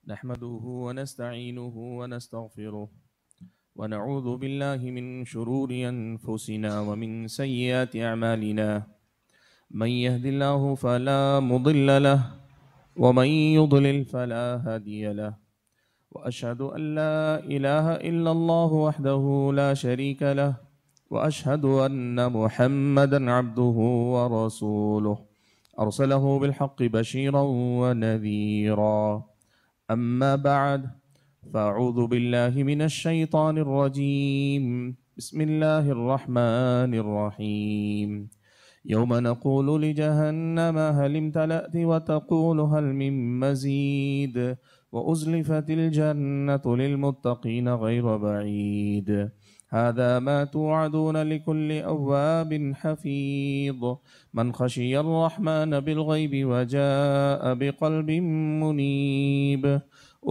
نحمده ونستعينه ونستغفره ونعوذ بالله من شرور أنفسنا ومن سيئات أعمالنا من يهد الله فلا مضل له ومن يضلل فلا هادي له وأشهد أن لا إله إلا الله وحده لا شريك له وأشهد أن محمدا عبده ورسوله أرسله بالحق بشيرا ونذيرا. أما بعد فأعوذ بالله من الشيطان الرجيم. بسم الله الرحمن الرحيم. يوم نقول لجهنم هل امتلأت وتقول هل من مزيد وأزلفت الجنة للمتقين غير بعيد. هذا ما توعدون لكل أواب حفيظ من خشي الرحمن بالغيب وجاء بقلب منيب.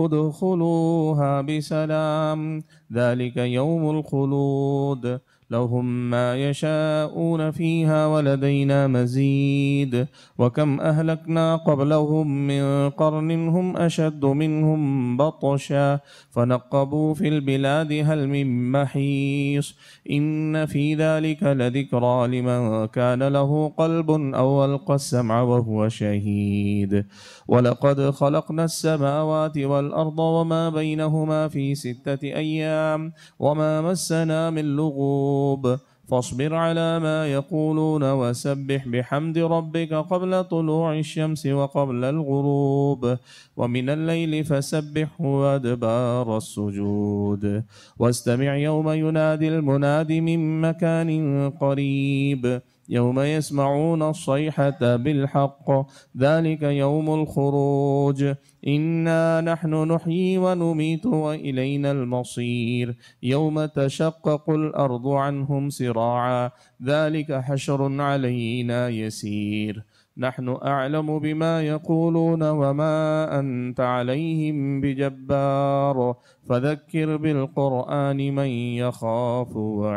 ادخلوها بسلام ذلك يوم الخلود لهم ما يشاءون فيها ولدينا مزيد. وكم أهلكنا قبلهم من قرن هم أشد منهم بطشا فنقبوا في البلاد هل من محيص. إن في ذلك لذكرى لمن كان له قلب أو ألقى السمع وهو شهيد. ولقد خلقنا السماوات والأرض وما بينهما في 6 أيام وما مسنا من لغوب. فاصبر على ما يقولون وسبح بحمد ربك قبل طلوع الشمس وقبل الغروب ومن الليل فسبحه وأدبار السجود. واستمع يوم ينادي المناد من مكان قريب يوم يسمعون الصيحة بالحق ذلك يوم الخروج. إنا نحن نحيي ونميت وإلينا المصير. يوم تشقق الأرض عنهم سراعا ذلك حشر علينا يسير. نحن أعلم بما يقولون وما أنت عليهم بجبار فذكر بالقرآن من يخاف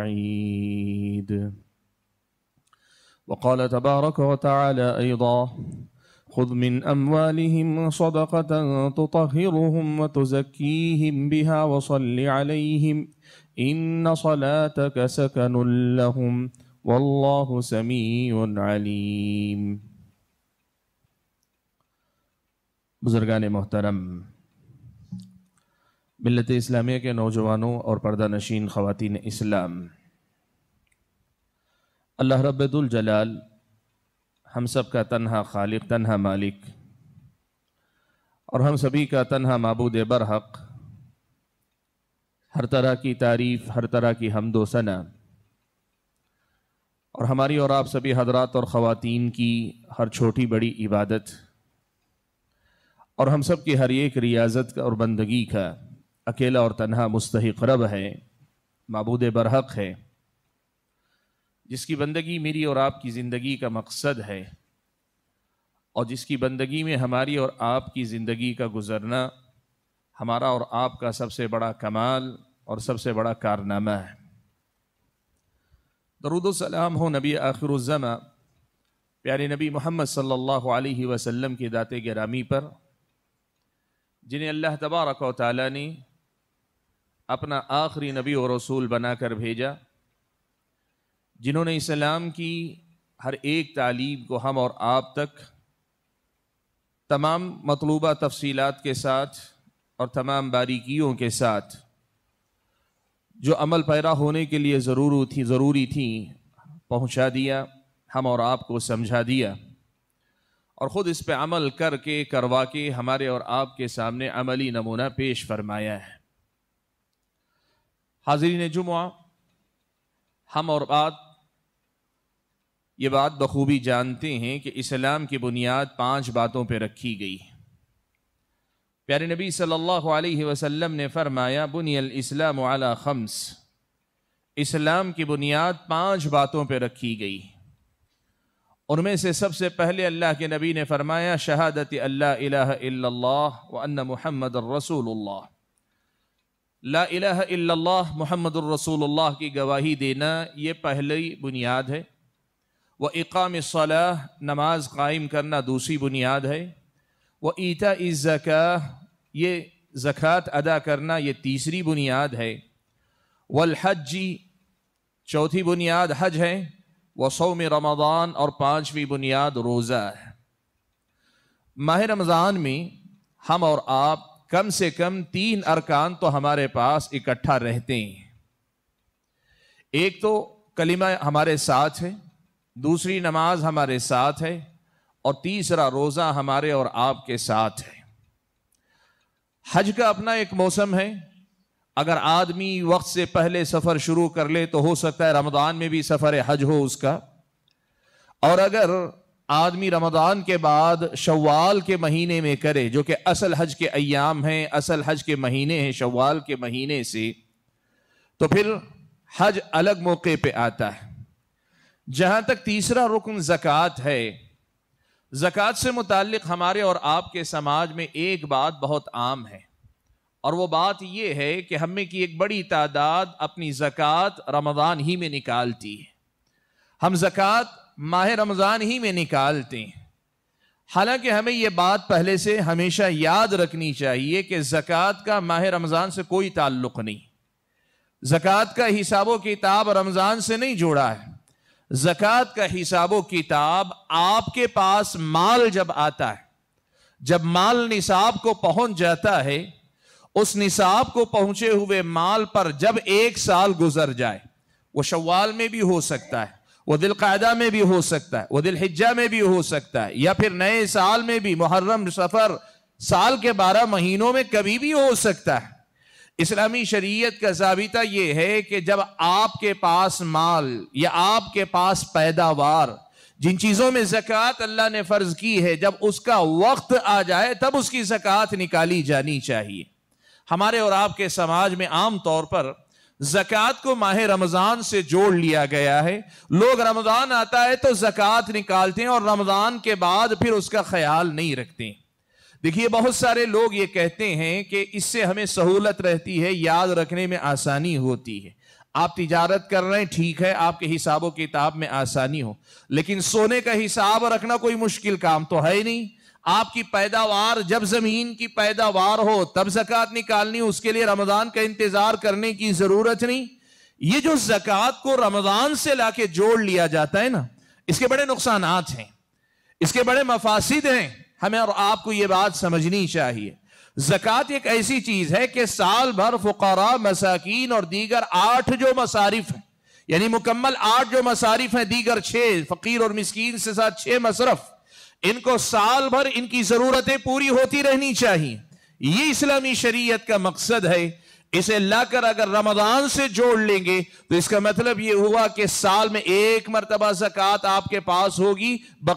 وعيد. وقال تبارك وتعالى أيضا خذ من أموالهم صدقة تطهرهم وتزكيهم بها وصل عليهم إن صلاتك سكن لهم والله سميع عليم. بزرگان محترم، ملت اسلامیہ کے نوجوانوں اور پردہ نشین خواتین اسلام، اللہ رب ذوالجلال ہم سب کا تنہا خالق، تنہا مالک اور ہم سبھی کا تنہا معبود برحق، ہر طرح کی تعریف، ہر طرح کی حمد و ثنا، اور ہماری اور آپ سبھی حضرات اور خواتین کی ہر چھوٹی بڑی عبادت اور ہم سب کی ہر ایک ریاضت اور بندگی کا اکیلا اور تنہا مستحق رب ہے، معبود برحق ہے، جس کی بندگی میری اور آپ کی زندگی کا مقصد ہے اور جس کی بندگی میں ہماری اور آپ کی زندگی کا گزرنا ہمارا اور آپ کا سب سے بڑا کمال اور سب سے بڑا کارنامہ ہے۔ درود و سلام ہو نبی آخر الزماں پیارے نبی محمد صلی اللہ علیہ وسلم کی ذات گرامی پر، جنہیں اللہ تبارک و تعالی نے اپنا آخری نبی و رسول بنا کر بھیجا، جنہوں نے اسلام کی ہر ایک تعلیم کو ہم اور آپ تک تمام مطلوبہ تفصیلات کے ساتھ اور تمام باریکیوں کے ساتھ جو عمل پیرا ہونے کے لیے ضروری تھی پہنچا دیا، ہم اور آپ کو سمجھا دیا، اور خود اس پہ عمل کر کے کروا کے ہمارے اور آپ کے سامنے عملی نمونہ پیش فرمایا ہے۔ حاضرین جمعہ، ہم اور یہ بات بخوبی جانتے ہیں کہ اسلام کی بنیاد 5 باتوں پہ رکھی گئی۔ پیارے نبی صلی اللہ علیہ وسلم نے فرمایا بنی الاسلام علی 5، اسلام کی بنیاد 5 باتوں پہ رکھی گئی۔ ان میں سے سب سے پہلے اللہ کے نبی نے فرمایا شہادت اللہ الہ الا اللہ وان محمد الرسول اللہ، لا الہ الا اللہ محمد الرسول اللہ کی گواہی دینا، یہ پہلی بنیاد ہے۔ وَإِقَامِ الصَّلَاةِ، نماز قائم کرنا دوسری بنیاد ہے۔ وَإِيتَاءِ الزَّكَاةِ، یہ زکوٰۃ ادا کرنا یہ تیسری بنیاد ہے. والحج چوتھی بنیاد حج ہے. وصوم رمضان اور پانچویں بنیاد روزہ ہے. ماہ رمضان میں ہم اور آپ کم سے کم 3 ارکان تو ہمارے پاس اکٹھا رہتے ہیں. ایک تو کلمہ ہمارے ساتھ ہے، دوسری نماز ہمارے ساتھ ہے، اور تیسرا روزہ ہمارے اور آپ کے ساتھ ہے. حج کا اپنا ایک موسم ہے. اگر آدمی وقت سے پہلے سفر شروع کر لے تو ہو سکتا ہے رمضان میں بھی سفر حج ہو اس کا، اور اگر آدمی رمضان کے بعد شوال کے مہینے میں کرے، جو کہ اصل حج کے ایام ہیں، اصل حج کے مہینے ہیں شوال کے مہینے سے، تو پھر حج الگ موقع پہ آتا ہے. جہاں تک تیسرا رکن زکوٰۃ ہے، زکوٰۃ سے متعلق ہمارے اور آپ کے سماج میں ایک بات بہت عام ہے، اور وہ بات یہ ہے کہ ہم میں کی ایک بڑی تعداد اپنی زکوٰۃ رمضان ہی میں نکالتی ہے. ہم زکوٰۃ ماہ رمضان ہی میں نکالتے ہیں. حالانکہ ہمیں یہ بات پہلے سے ہمیشہ یاد رکھنی چاہیے کہ زکوٰۃ کا ماہ رمضان سے کوئی تعلق نہیں. زکوٰۃ کا حساب و کتاب رمضان سے نہیں جوڑا ہے. زکوٰۃ کا حساب و کتاب آپ کے پاس مال جب آتا ہے، جب مال نصاب کو پہنچ جاتا ہے، اس نصاب کو پہنچے ہوئے مال پر جب 1 سال گزر جائے، وہ شوال میں بھی ہو سکتا ہے، وہ ذی القعدہ میں بھی ہو سکتا ہے، وہ ذی الحجہ میں بھی ہو سکتا ہے، یا پھر نئے سال میں بھی، محرم صفر سال کے 12 مہینوں میں کبھی بھی ہو سکتا ہے. اسلامی شریعت کا ضابطہ یہ ہے کہ جب آپ کے پاس مال یا آپ کے پاس پیداوار، جن چیزوں میں زکوٰۃ اللہ نے فرض کی ہے، جب اس کا وقت آ جائے تب اس کی زکوٰۃ نکالی جانی چاہیے. ہمارے اور آپ کے سماج میں عام طور پر زکوٰۃ کو ماہ رمضان سے جوڑ لیا گیا ہے. لوگ رمضان آتا ہے تو زکوٰۃ نکالتے ہیں اور رمضان کے بعد پھر اس کا خیال نہیں رکھتے. دیکھیے بہت سارے لوگ یہ کہتے ہیں کہ اس سے ہمیں سہولت رہتی ہے، یاد رکھنے میں آسانی ہوتی ہے. آپ تجارت کر رہے ہیں، ٹھیک ہے، آپ کے حساب و کتاب میں آسانی ہو، لیکن سونے کا حساب رکھنا کوئی مشکل کام تو ہے نہیں. آپ کی پیداوار جب زمین کی پیداوار ہو تب زکوٰۃ نکالنی، اس کے لیے رمضان کا انتظار کرنے کی ضرورت نہیں. یہ جو زکوٰۃ کو رمضان سے لا کے جوڑ لیا جاتا ہے نا، اس کے بڑے نقصانات ہیں، اس کے بڑے مفاسد ہیں. ہمیں اور آپ کو یہ بات سمجھنی چاہیے. زکوٰۃ ایک ایسی چیز ہے کہ سال بھر فقراء، مساکین اور دیگر 8 جو مصارف ہیں، یعنی مکمل 8 جو مصارف ہیں، دیگر 6 فقیر اور مسکین سے ساتھ 6 مصرف، ان کو سال بھر ان کی ضرورتیں پوری ہوتی رہنی چاہیے. یہ اسلامی شریعت کا مقصد ہے. اسے لا کر اگر رمضان سے جوڑ لیں گے تو اس کا مطلب یہ ہوا کہ سال میں 1 مرتبہ زکوٰۃ آپ کے پاس ہوگی،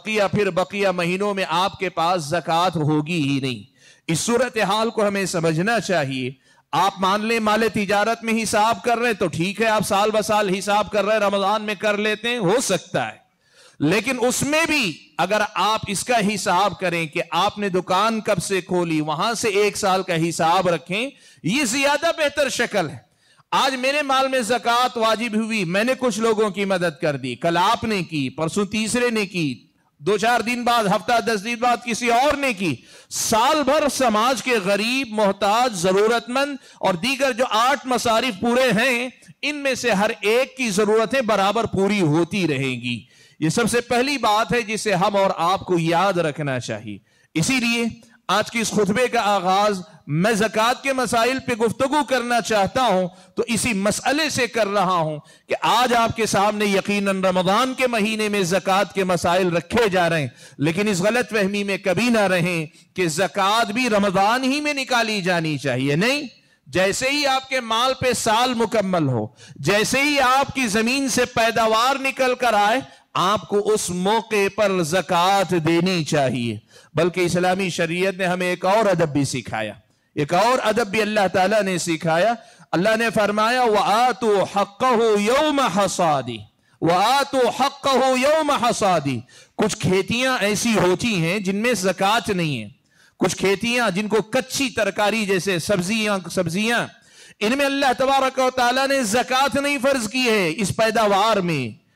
بقیہ مہینوں میں آپ کے پاس زکوٰۃ ہوگی ہی نہیں. اس صورتحال کو ہمیں سمجھنا چاہیے. آپ مان لیں مال تجارت میں حساب کر رہے ہیں تو ٹھیک ہے، آپ سال بسال حساب کر رہے ہیں، رمضان میں کر لیتے ہیں، ہو سکتا ہے. لیکن اس میں بھی اگر آپ اس کا حساب کریں کہ آپ نے دکان کب سے کھولی، وہاں سے 1 سال کا حساب رکھیں، یہ زیادہ بہتر شکل ہے. آج میرے مال میں زکوٰۃ واجب ہوئی، میں نے کچھ لوگوں کی مدد کر دی، کل آپ نے کی، پرسوں تیسرے نے کی، 2-4 دن بعد، ہفتہ 10 دن بعد کسی اور نے کی. سال بھر سماج کے غریب، محتاج، ضرورت مند اور دیگر جو 8 مصارف پورے ہیں، ان میں سے ہر ایک کی ضرورتیں برابر پوری ہوتی رہیں گی. یہ سب سے پہلی بات ہے جسے ہم اور آپ کو یاد رکھنا چاہیے. اسی لیے آج کی اس خطبے کا آغاز میں زکوٰۃ کے مسائل پہ گفتگو کرنا چاہتا ہوں تو اسی مسئلے سے کر رہا ہوں کہ آج آپ کے سامنے یقیناً رمضان کے مہینے میں زکوٰۃ کے مسائل رکھے جا رہے ہیں، لیکن اس غلط فہمی میں کبھی نہ رہیں کہ زکوٰۃ بھی رمضان ہی میں نکالی جانی چاہیے. نہیں، جیسے ہی آپ کے مال پہ سال مکمل ہو، جیسے ہی آپ کی زمین سے پیداوار نکل کر آئے، آپ کو اس موقع پر زکوٰۃ دینی چاہیے. بلکہ اسلامی شریعت نے ہمیں ایک اور ادب بھی سکھایا، ایک اور ادب بھی اللہ تعالیٰ نے سکھایا. اللہ نے فرمایا وَآتُوا حَقَّهُ يَوْمَ حَصَادِهِ وَآتُوا حَقَّهُ يَوْمَ حَصَادِهِ. کچھ کھیتیاں ایسی ہوتی ہیں جن میں زکوٰۃ نہیں ہے، کچھ کھیتیاں جن کو کچی ترکاری جیسے سبزیاں ان میں اللہ تبارک و تعالیٰ نے زکوٰۃ نہیں فرض کی ہے. اس پیداوار میں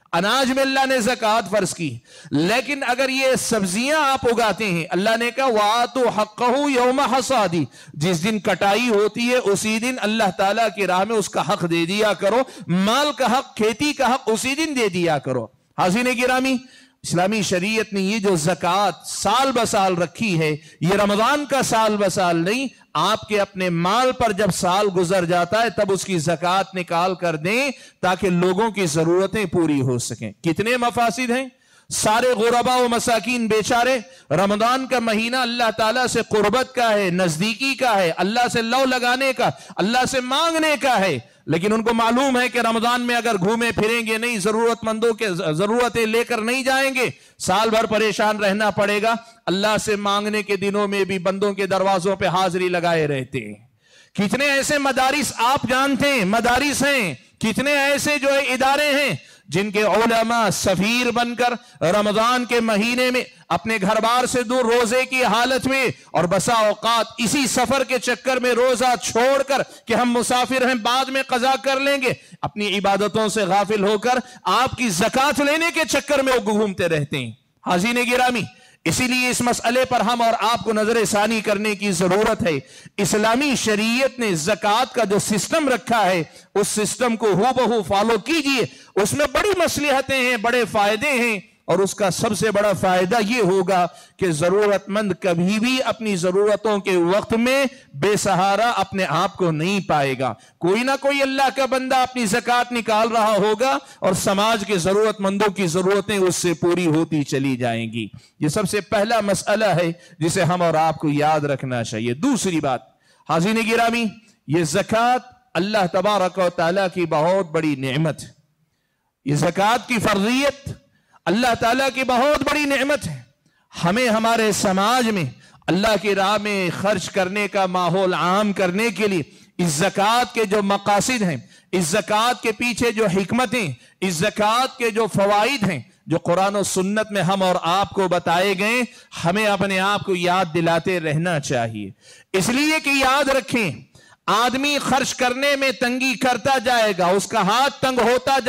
اناج میں اللہ نے زکوٰۃ فرض کی. لیکن اگر یہ سبزیاں آپ اگاتے ہیں، اللہ نے کہا وَآتُوا حَقَّهُ يَوْمَ حَصَادِ، جس دن کٹائی ہوتی ہے اسی دن اللہ تعالیٰ کی راہ میں اس کا حق دے دیا کرو. مال کا حق، کھیتی کا حق اسی دن دے دیا کرو. حاضرین گرامی، اسلامی شریعت نے یہ جو زکوٰۃ سال بسال رکھی ہے، یہ رمضان کا سال بسال نہیں، آپ کے اپنے مال پر جب سال گزر جاتا ہے تب اس کی زکوٰۃ نکال کر دیں تاکہ لوگوں کی ضرورتیں پوری ہو سکیں. کتنے مفاسد ہیں. سارے غربا و مساکین بیچارے، رمضان کا مہینہ اللہ تعالیٰ سے قربت کا ہے، نزدیکی کا ہے، اللہ سے لو لگانے کا، اللہ سے مانگنے کا ہے. لیکن ان کو معلوم ہے کہ رمضان میں اگر گھومے پھریں گے نہیں، ضرورت مندوں کے ضرورتیں لے کر نہیں جائیں گے، سال بھر پریشان رہنا پڑے گا. اللہ سے مانگنے کے دنوں میں بھی بندوں کے دروازوں پہ حاضری لگائے رہتے ہیں. کتنے ایسے مدارس آپ جانتے ہیں، مدارس ہیں، کتنے ایسے جو ادارے ہیں جن کے علماء سفیر بن کر رمضان کے مہینے میں اپنے گھر بار سے دور روزے کی حالت میں، اور بسا اوقات اسی سفر کے چکر میں روزہ چھوڑ کر کہ ہم مسافر ہیں بعد میں قضا کر لیں گے، اپنی عبادتوں سے غافل ہو کر آپ کی زکوٰۃ لینے کے چکر میں وہ گھومتے رہتے ہیں. حاضرین گرامی، اسی لیے اس مسئلے پر ہم اور آپ کو نظر ثانی کرنے کی ضرورت ہے. اسلامی شریعت نے زکوٰۃ کا جو سسٹم رکھا ہے اس سسٹم کو ہو بہو فالو کیجئے. اس میں بڑی مصلحتیں ہیں، بڑے فائدے ہیں، اور اس کا سب سے بڑا فائدہ یہ ہوگا کہ ضرورت مند کبھی بھی اپنی ضرورتوں کے وقت میں بے سہارا اپنے آپ کو نہیں پائے گا. کوئی نہ کوئی اللہ کا بندہ اپنی زکوٰۃ نکال رہا ہوگا اور سماج کے ضرورت مندوں کی ضرورتیں اس سے پوری ہوتی چلی جائیں گی. یہ سب سے پہلا مسئلہ ہے جسے ہم اور آپ کو یاد رکھنا چاہیے. دوسری بات، حاضرین گرامی، یہ زکوٰۃ اللہ تبارک و تعالیٰ کی بہت بڑی نعمت ہے. یہ زکوٰۃ کی فرضیت اللہ تعالیٰ کی بہت بڑی نعمت ہے. ہمیں ہمارے سماج میں اللہ کی راہ میں خرچ کرنے کا ماحول عام کرنے کے لیے اس زکوٰۃ کے جو مقاصد ہیں، اس زکوٰۃ کے پیچھے جو حکمتیں، اس زکوٰۃ کے جو فوائد ہیں جو قرآن و سنت میں ہم اور آپ کو بتائے گئے، ہمیں اپنے آپ کو یاد دلاتے رہنا چاہیے. اس لیے کہ یاد رکھیں، آدمی خرچ کرنے میں تنگی کرتا جائے گا، اس کا ہاتھ تنگ ہوتا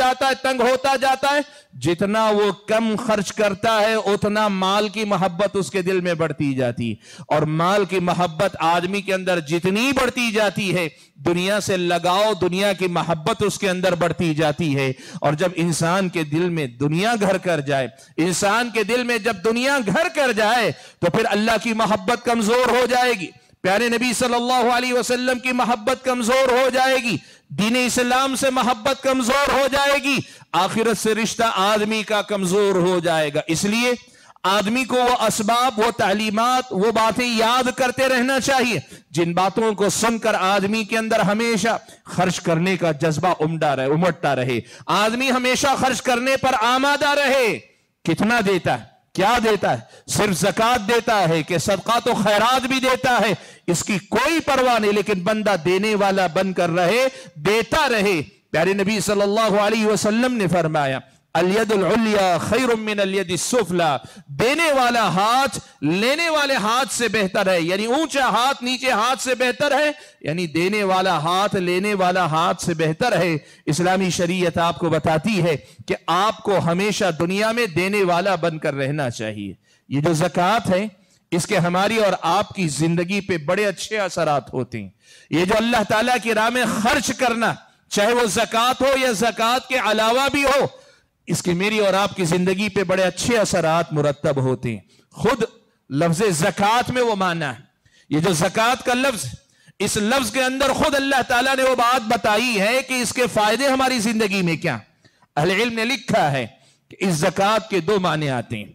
جاتا ہے. جتنا وہ کم خرچ کرتا ہے اتنا مال کی محبت اس کے دل میں بڑھتی جاتی، اور مال کی محبت آدمی کے اندر جتنی بڑھتی جاتی ہے، دنیا سے لگاؤ، دنیا کی محبت اس کے اندر بڑھتی جاتی ہے. اور جب انسان کے دل میں دنیا گھر کر جائے، انسان کے دل میں جب دنیا گھر کر جائے تو پھر اللہ کی محبت کمزور ہو جائے گی، پیارے نبی صلی اللہ علیہ وسلم کی محبت کمزور ہو جائے گی، دین اسلام سے محبت کمزور ہو جائے گی، آخرت سے رشتہ آدمی کا کمزور ہو جائے گا. اس لیے آدمی کو وہ اسباب، وہ تعلیمات، وہ باتیں یاد کرتے رہنا چاہیے جن باتوں کو سن کر آدمی کے اندر ہمیشہ خرچ کرنے کا جذبہ امٹتا رہے، آدمی ہمیشہ خرچ کرنے پر آمادہ رہے. کتنا دیتا ہے، کیا دیتا ہے، صرف زکوٰۃ دیتا ہے کہ صدقات و خیرات بھی دیتا ہے، اس کی کوئی پرواہ نہیں، لیکن بندہ دینے والا بن کر رہے، دیتا رہے. پیارے نبی صلی اللہ علیہ وسلم نے فرمایا الید العلیٰ خیر من الید السفلیٰ، دینے والا ہاتھ لینے والے ہاتھ سے بہتر ہے، یعنی اونچا ہاتھ نیچے ہاتھ سے بہتر ہے، یعنی دینے والا ہاتھ لینے والا ہاتھ سے بہتر ہے. اسلامی شریعت آپ کو بتاتی ہے کہ آپ کو ہمیشہ دنیا میں دینے والا بن کر رہنا چاہیے. یہ جو زکوٰۃ ہے اس کے ہماری اور آپ کی زندگی پہ بڑے اچھے اثرات ہوتے ہیں. یہ جو اللہ تعالیٰ کی راہ میں خرچ کرنا، چاہے وہ زکوٰۃ ہو یا زکوٰۃ کے علاوہ بھی ہو، اس کی میری اور آپ کی زندگی پہ بڑے اچھے اثرات مرتب ہوتے ہیں. خود لفظ زکوٰۃ میں وہ معنی ہے، یہ جو زکوٰۃ کا لفظ، اس لفظ کے اندر خود اللہ تعالیٰ نے وہ بات بتائی ہے کہ اس کے فائدے ہماری زندگی میں کیا. اہل علم نے لکھا ہے کہ اس زکوٰۃ کے دو معنی آتے ہیں.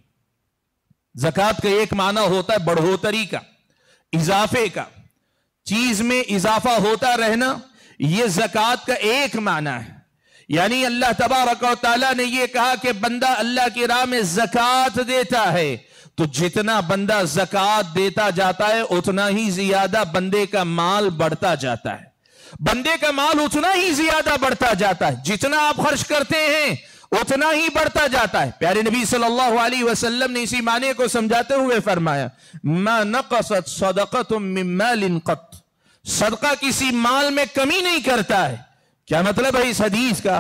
زکوٰۃ کا ایک معنی ہوتا ہے بڑھوتری کا، اضافے کا، چیز میں اضافہ ہوتا رہنا، یہ زکوٰۃ کا ایک معنی ہے. یعنی اللہ تبارک و تعالیٰ نے یہ کہا کہ بندہ اللہ کی راہ میں زکوٰۃ دیتا ہے تو جتنا بندہ زکوٰۃ دیتا جاتا ہے اتنا ہی زیادہ بندے کا مال بڑھتا جاتا ہے، بندے کا مال اتنا ہی زیادہ بڑھتا جاتا ہے، جتنا آپ خرچ کرتے ہیں اتنا ہی بڑھتا جاتا ہے. پیارے نبی صلی اللہ علیہ وسلم نے اسی معنی کو سمجھاتے ہوئے فرمایا ما نقصت صدقۃ من مال قط، صدقہ کسی مال میں کمی نہیں کرتا ہے. کیا مطلب ہے اس حدیث کا؟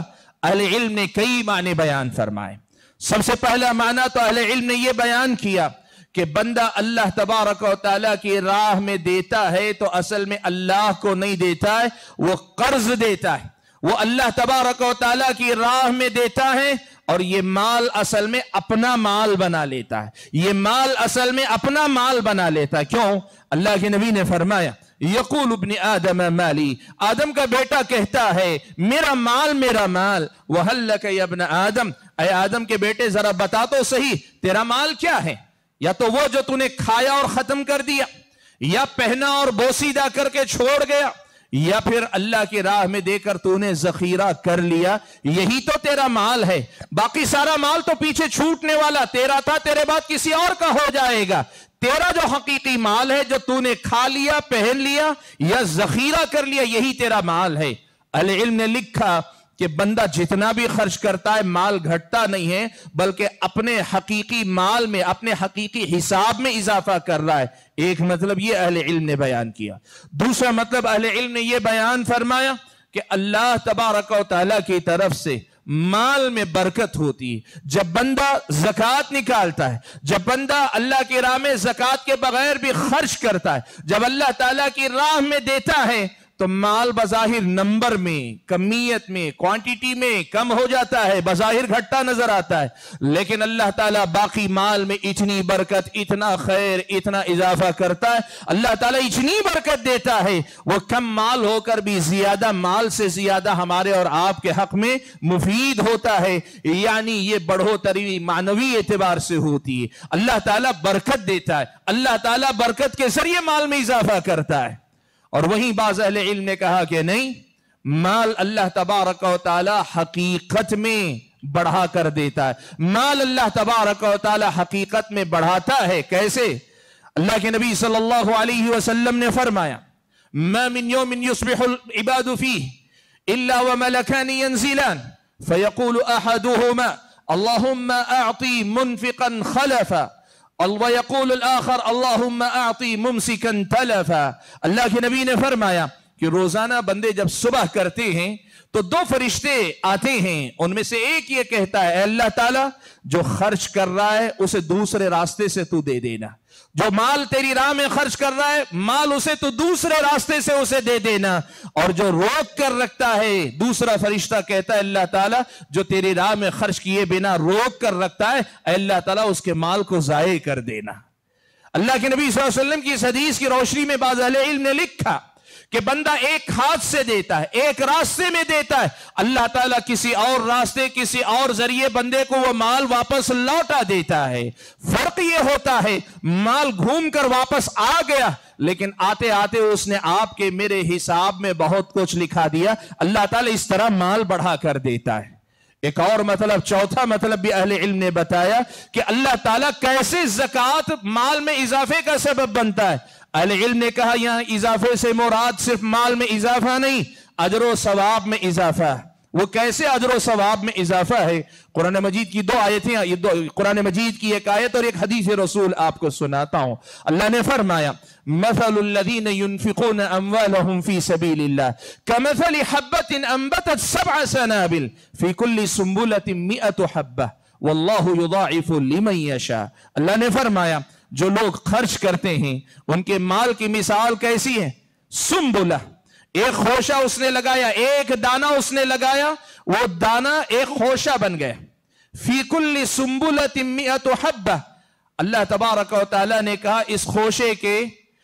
اہل علم نے کئی معنی بیان فرمائے۔ سب سے پہلا معنی تو اہل علم نے یہ بیان کیا کہ بندہ اللہ تبارک و تعالیٰ کی راہ میں دیتا ہے تو اصل میں اللہ کو نہیں دیتا ہے، وہ قرض دیتا ہے، وہ اللہ تبارک و تعالیٰ کی راہ میں دیتا ہے اور یہ مال اصل میں اپنا مال بنا لیتا ہے، یہ مال اصل میں اپنا مال بنا لیتا ہے۔ کیوں؟ اللہ کے نبی نے فرمایا یقول ابن آدم مالی، آدم کا بیٹا کہتا ہے میرا مال میرا مال، وَهَلْ لَكَ يَا ابْنَ آدم، اے آدم کے بیٹے ذرا بتا تو صحیح تیرا مال کیا ہے؟ یا تو وہ جو تو نے کھایا اور ختم کر دیا، یا پہنا اور بوسیدہ کر کے چھوڑ گیا، یا پھر اللہ کی راہ میں دے کر تو نے ذخیرہ کر لیا، یہی تو تیرا مال ہے۔ باقی سارا مال تو پیچھے چھوٹنے والا، تیرا تھا تیرے بعد کسی اور کا ہو جائے گا۔ تیرا جو حقیقی مال ہے جو تو نے کھا لیا، پہن لیا یا ذخیرہ کر لیا، یہی تیرا مال ہے۔ اہل علم نے لکھا کہ بندہ جتنا بھی خرچ کرتا ہے مال گھٹتا نہیں ہے، بلکہ اپنے حقیقی مال میں، اپنے حقیقی حساب میں اضافہ کر رہا ہے۔ ایک مطلب یہ اہل علم نے بیان کیا۔ دوسرا مطلب اہل علم نے یہ بیان فرمایا کہ اللہ تبارک و تعالیٰ کی طرف سے مال میں برکت ہوتی ہے۔ جب بندہ زکوٰۃ نکالتا ہے، جب بندہ اللہ کی راہ میں زکوٰۃ کے بغیر بھی خرچ کرتا ہے، جب اللہ تعالیٰ کی راہ میں دیتا ہے تو مال بظاہر نمبر میں، کمیت میں، کوانٹیٹی میں کم ہو جاتا ہے، بظاہر گھٹتا نظر آتا ہے، لیکن اللہ تعالیٰ باقی مال میں اتنی برکت، اتنا خیر، اتنا اضافہ کرتا ہے، اللہ تعالیٰ اتنی برکت دیتا ہے، وہ کم مال ہو کر بھی زیادہ مال سے زیادہ ہمارے اور آپ کے حق میں مفید ہوتا ہے۔ یعنی یہ بڑھوتری معنوی اعتبار سے ہوتی ہے۔ اللہ تعالیٰ برکت دیتا ہے، اللہ تعالیٰ برکت کے ذریعے مال میں اضافہ کرتا ہے۔ اور وہیں بعض اہل علم نے کہا کہ نہیں، مال اللہ تبارک و تعالی حقیقت میں بڑھا کر دیتا ہے، مال اللہ تبارک و تعالی حقیقت میں بڑھاتا ہے۔ کیسے؟ اللہ کے نبی صلی اللہ علیہ وسلم نے فرمایا ما من يوم يصبح العباد فيه الا وملكان ينزلان فيقول احدهما اللهم اعطي منفقا خلفا وَيَقُولُ الْآخَرُ اللَّهُمَّ أَعْطِي مُمْسِكًا تَلَفًا۔ اللہ کے نبی نے فرمایا کہ روزانہ بندے جب صبح کرتے ہیں تو دو فرشتے آتے ہیں، ان میں سے ایک یہ کہتا ہے اے اللہ تعالیٰ جو خرچ کر رہا ہے اسے دوسرے راستے سے تو دے دینا، جو مال تیری راہ میں خرچ کر رہا ہے مال اسے تو دوسرے راستے سے اسے دے دینا، اور جو روک کر رکھتا ہے دوسرا فرشتہ کہتا ہے اللہ تعالیٰ جو تیری راہ میں خرچ کیے بنا روک کر رکھتا ہے اے اللہ تعالیٰ اس کے مال کو ضائع کر دینا۔ اللہ کے نبی صلی اللہ علیہ وسلم کی اس حدیث کی روشنی میں بعض اہل علم نے لکھا کہ بندہ ایک ہاتھ سے دیتا ہے، ایک راستے میں دیتا ہے، اللہ تعالیٰ کسی اور راستے، کسی اور ذریعے بندے کو وہ مال واپس لوٹا دیتا ہے۔ فرق یہ ہوتا ہے مال گھوم کر واپس آ گیا، لیکن آتے آتے اس نے آپ کے میرے حساب میں بہت کچھ لکھا دیا۔ اللہ تعالیٰ اس طرح مال بڑھا کر دیتا ہے۔ ایک اور مطلب، چوتھا مطلب بھی اہل علم نے بتایا کہ اللہ تعالیٰ کیسے زکوٰۃ مال میں اضافے کا سبب بنتا ہے۔ اہل علم نے کہا یہاں اضافے سے مراد صرف مال میں اضافہ نہیں، اجر و ثواب میں اضافہ ہے۔ وہ کیسے اجر و ثواب میں اضافہ ہے؟ قرآن مجید کی دو آیتیں، قرآن مجید کی ایک آیت اور ایک حدیث رسول آپ کو سناتا ہوں۔ اللہ نے فرمایا مثل الذین ينفقون اموالهم في سبيل الله كمثل حبة انبتت 7 سنابل في كل سنبلة 100 حبة واللہ یضاعف لمن یشاء۔ اللہ نے فرمایا جو لوگ خرچ کرتے ہیں ان کے مال کی مثال کیسی ہے؟ سنبلہ، ایک خوشہ اس نے لگایا، ایک دانہ اس نے لگایا، وہ دانہ ایک خوشہ بن گئے۔ فی کل سنبلۃ 100 حبہ، اللہ تبارک و تعالیٰ نے کہا اس خوشے کے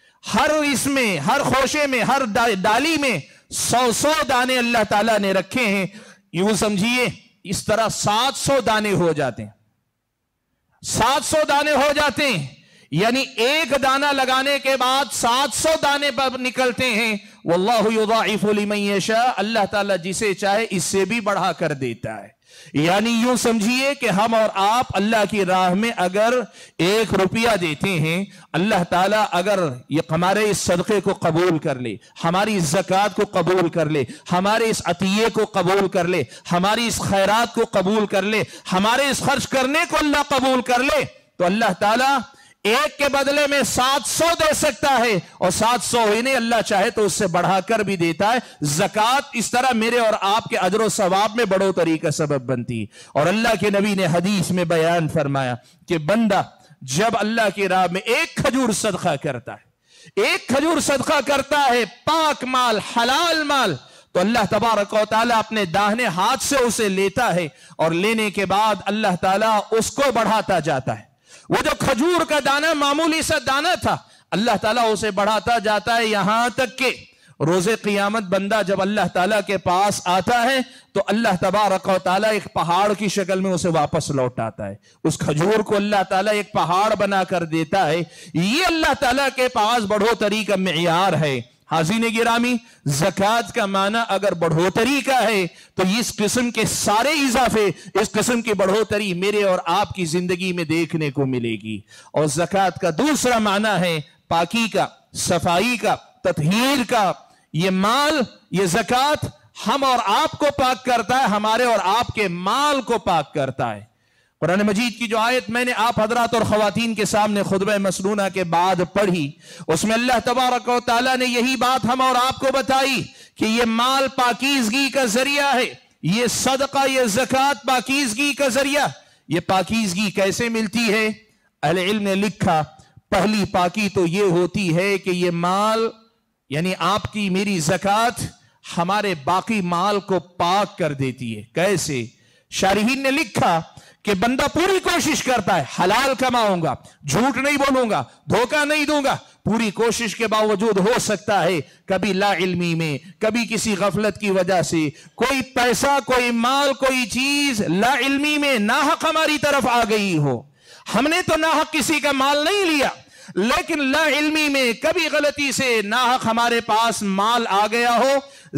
ہر خوشے میں، ہر ڈالی میں 100 دانے اللہ تعالیٰ نے رکھے ہیں۔ یوں سمجھیے اس طرح 700 دانے ہو جاتے ہیں، 700 دانے ہو جاتے ہیں، یعنی ایک دانہ لگانے کے بعد 700 دانے نکلتے ہیں۔ واللہ یضاعف لمن یشاء، اللہ تعالیٰ جسے چاہے اس سے بھی بڑھا کر دیتا ہے۔ یعنی یوں سمجھیے کہ ہم اور آپ اللہ کی راہ میں اگر 1 روپیہ دیتے ہیں، اللہ تعالیٰ اگر یہ ہمارے اس صدقے کو قبول کر لے، ہماری اس زکوٰۃ کو قبول کر لے، ہمارے اس عطیے کو قبول کر لے، ہماری اس خیرات کو قبول کر لے، ہمارے اس خرچ کرنے کو اللہ قبول کر لے، تو اللہ تعالیٰ ایک کے بدلے میں 700 دے سکتا ہے، اور 700 ہی نہیں، اللہ چاہے تو اس سے بڑھا کر بھی دیتا ہے۔ زکوٰۃ اس طرح میرے اور آپ کے اجر و ثواب میں بڑھوتری کا سبب بنتی ہے۔ اور اللہ کے نبی نے حدیث میں بیان فرمایا کہ بندہ جب اللہ کی راہ میں ایک کھجور صدقہ کرتا ہے، ایک کھجور صدقہ کرتا ہے، پاک مال، حلال مال، تو اللہ تبارک و تعالیٰ اپنے داہنے ہاتھ سے اسے لیتا ہے، اور لینے کے بعد اللہ تعالیٰ اس کو بڑھاتا جاتا ہے۔ وہ جو کھجور کا دانہ معمولی سا دانہ تھا، اللہ تعالیٰ اسے بڑھاتا جاتا ہے، یہاں تک کہ روز قیامت بندہ جب اللہ تعالیٰ کے پاس آتا ہے تو اللہ تبارک و تعالیٰ ایک پہاڑ کی شکل میں اسے واپس لوٹاتا ہے۔ اس کھجور کو اللہ تعالیٰ ایک پہاڑ بنا کر دیتا ہے۔ یہ اللہ تعالیٰ کے پاس بڑھوتری کا معیار ہے۔ حاضرین گرامی، زکوٰۃ کا معنی اگر بڑھوتری کا ہے تو اس قسم کے سارے اضافے، اس قسم کی بڑھوتری میرے اور آپ کی زندگی میں دیکھنے کو ملے گی۔ اور زکوٰۃ کا دوسرا معنی ہے پاکی کا، صفائی کا، تطہیر کا۔ یہ مال، یہ زکوٰۃ ہم اور آپ کو پاک کرتا ہے، ہمارے اور آپ کے مال کو پاک کرتا ہے۔ قرآن مجید کی جو آیت میں نے آپ حضرات اور خواتین کے سامنے خطبہ مسنونہ کے بعد پڑھی، اس میں اللہ تبارک و تعالیٰ نے یہی بات ہم اور آپ کو بتائی کہ یہ مال پاکیزگی کا ذریعہ ہے، یہ صدقہ، یہ زکوٰۃ پاکیزگی کا ذریعہ۔ یہ پاکیزگی کیسے ملتی ہے؟ اہل علم نے لکھا، پہلی پاکی تو یہ ہوتی ہے کہ یہ مال، یعنی آپ کی میری زکوٰۃ ہمارے باقی مال کو پاک کر دیتی ہے۔ کیسے؟ شارحین نے لکھا کہ بندہ پوری کوشش کرتا ہے، حلال کماؤں گا، جھوٹ نہیں بولوں گا، دھوکہ نہیں دوں گا، پوری کوشش کے باوجود ہو سکتا ہے کبھی لا علمی میں، کبھی کسی غفلت کی وجہ سے کوئی پیسہ، کوئی مال، کوئی چیز لا علمی میں ناحق ہماری طرف آ گئی ہو۔ ہم نے تو ناحق کسی کا مال نہیں لیا، لیکن لا علمی میں کبھی غلطی سے ناحق ہمارے پاس مال آ گیا ہو۔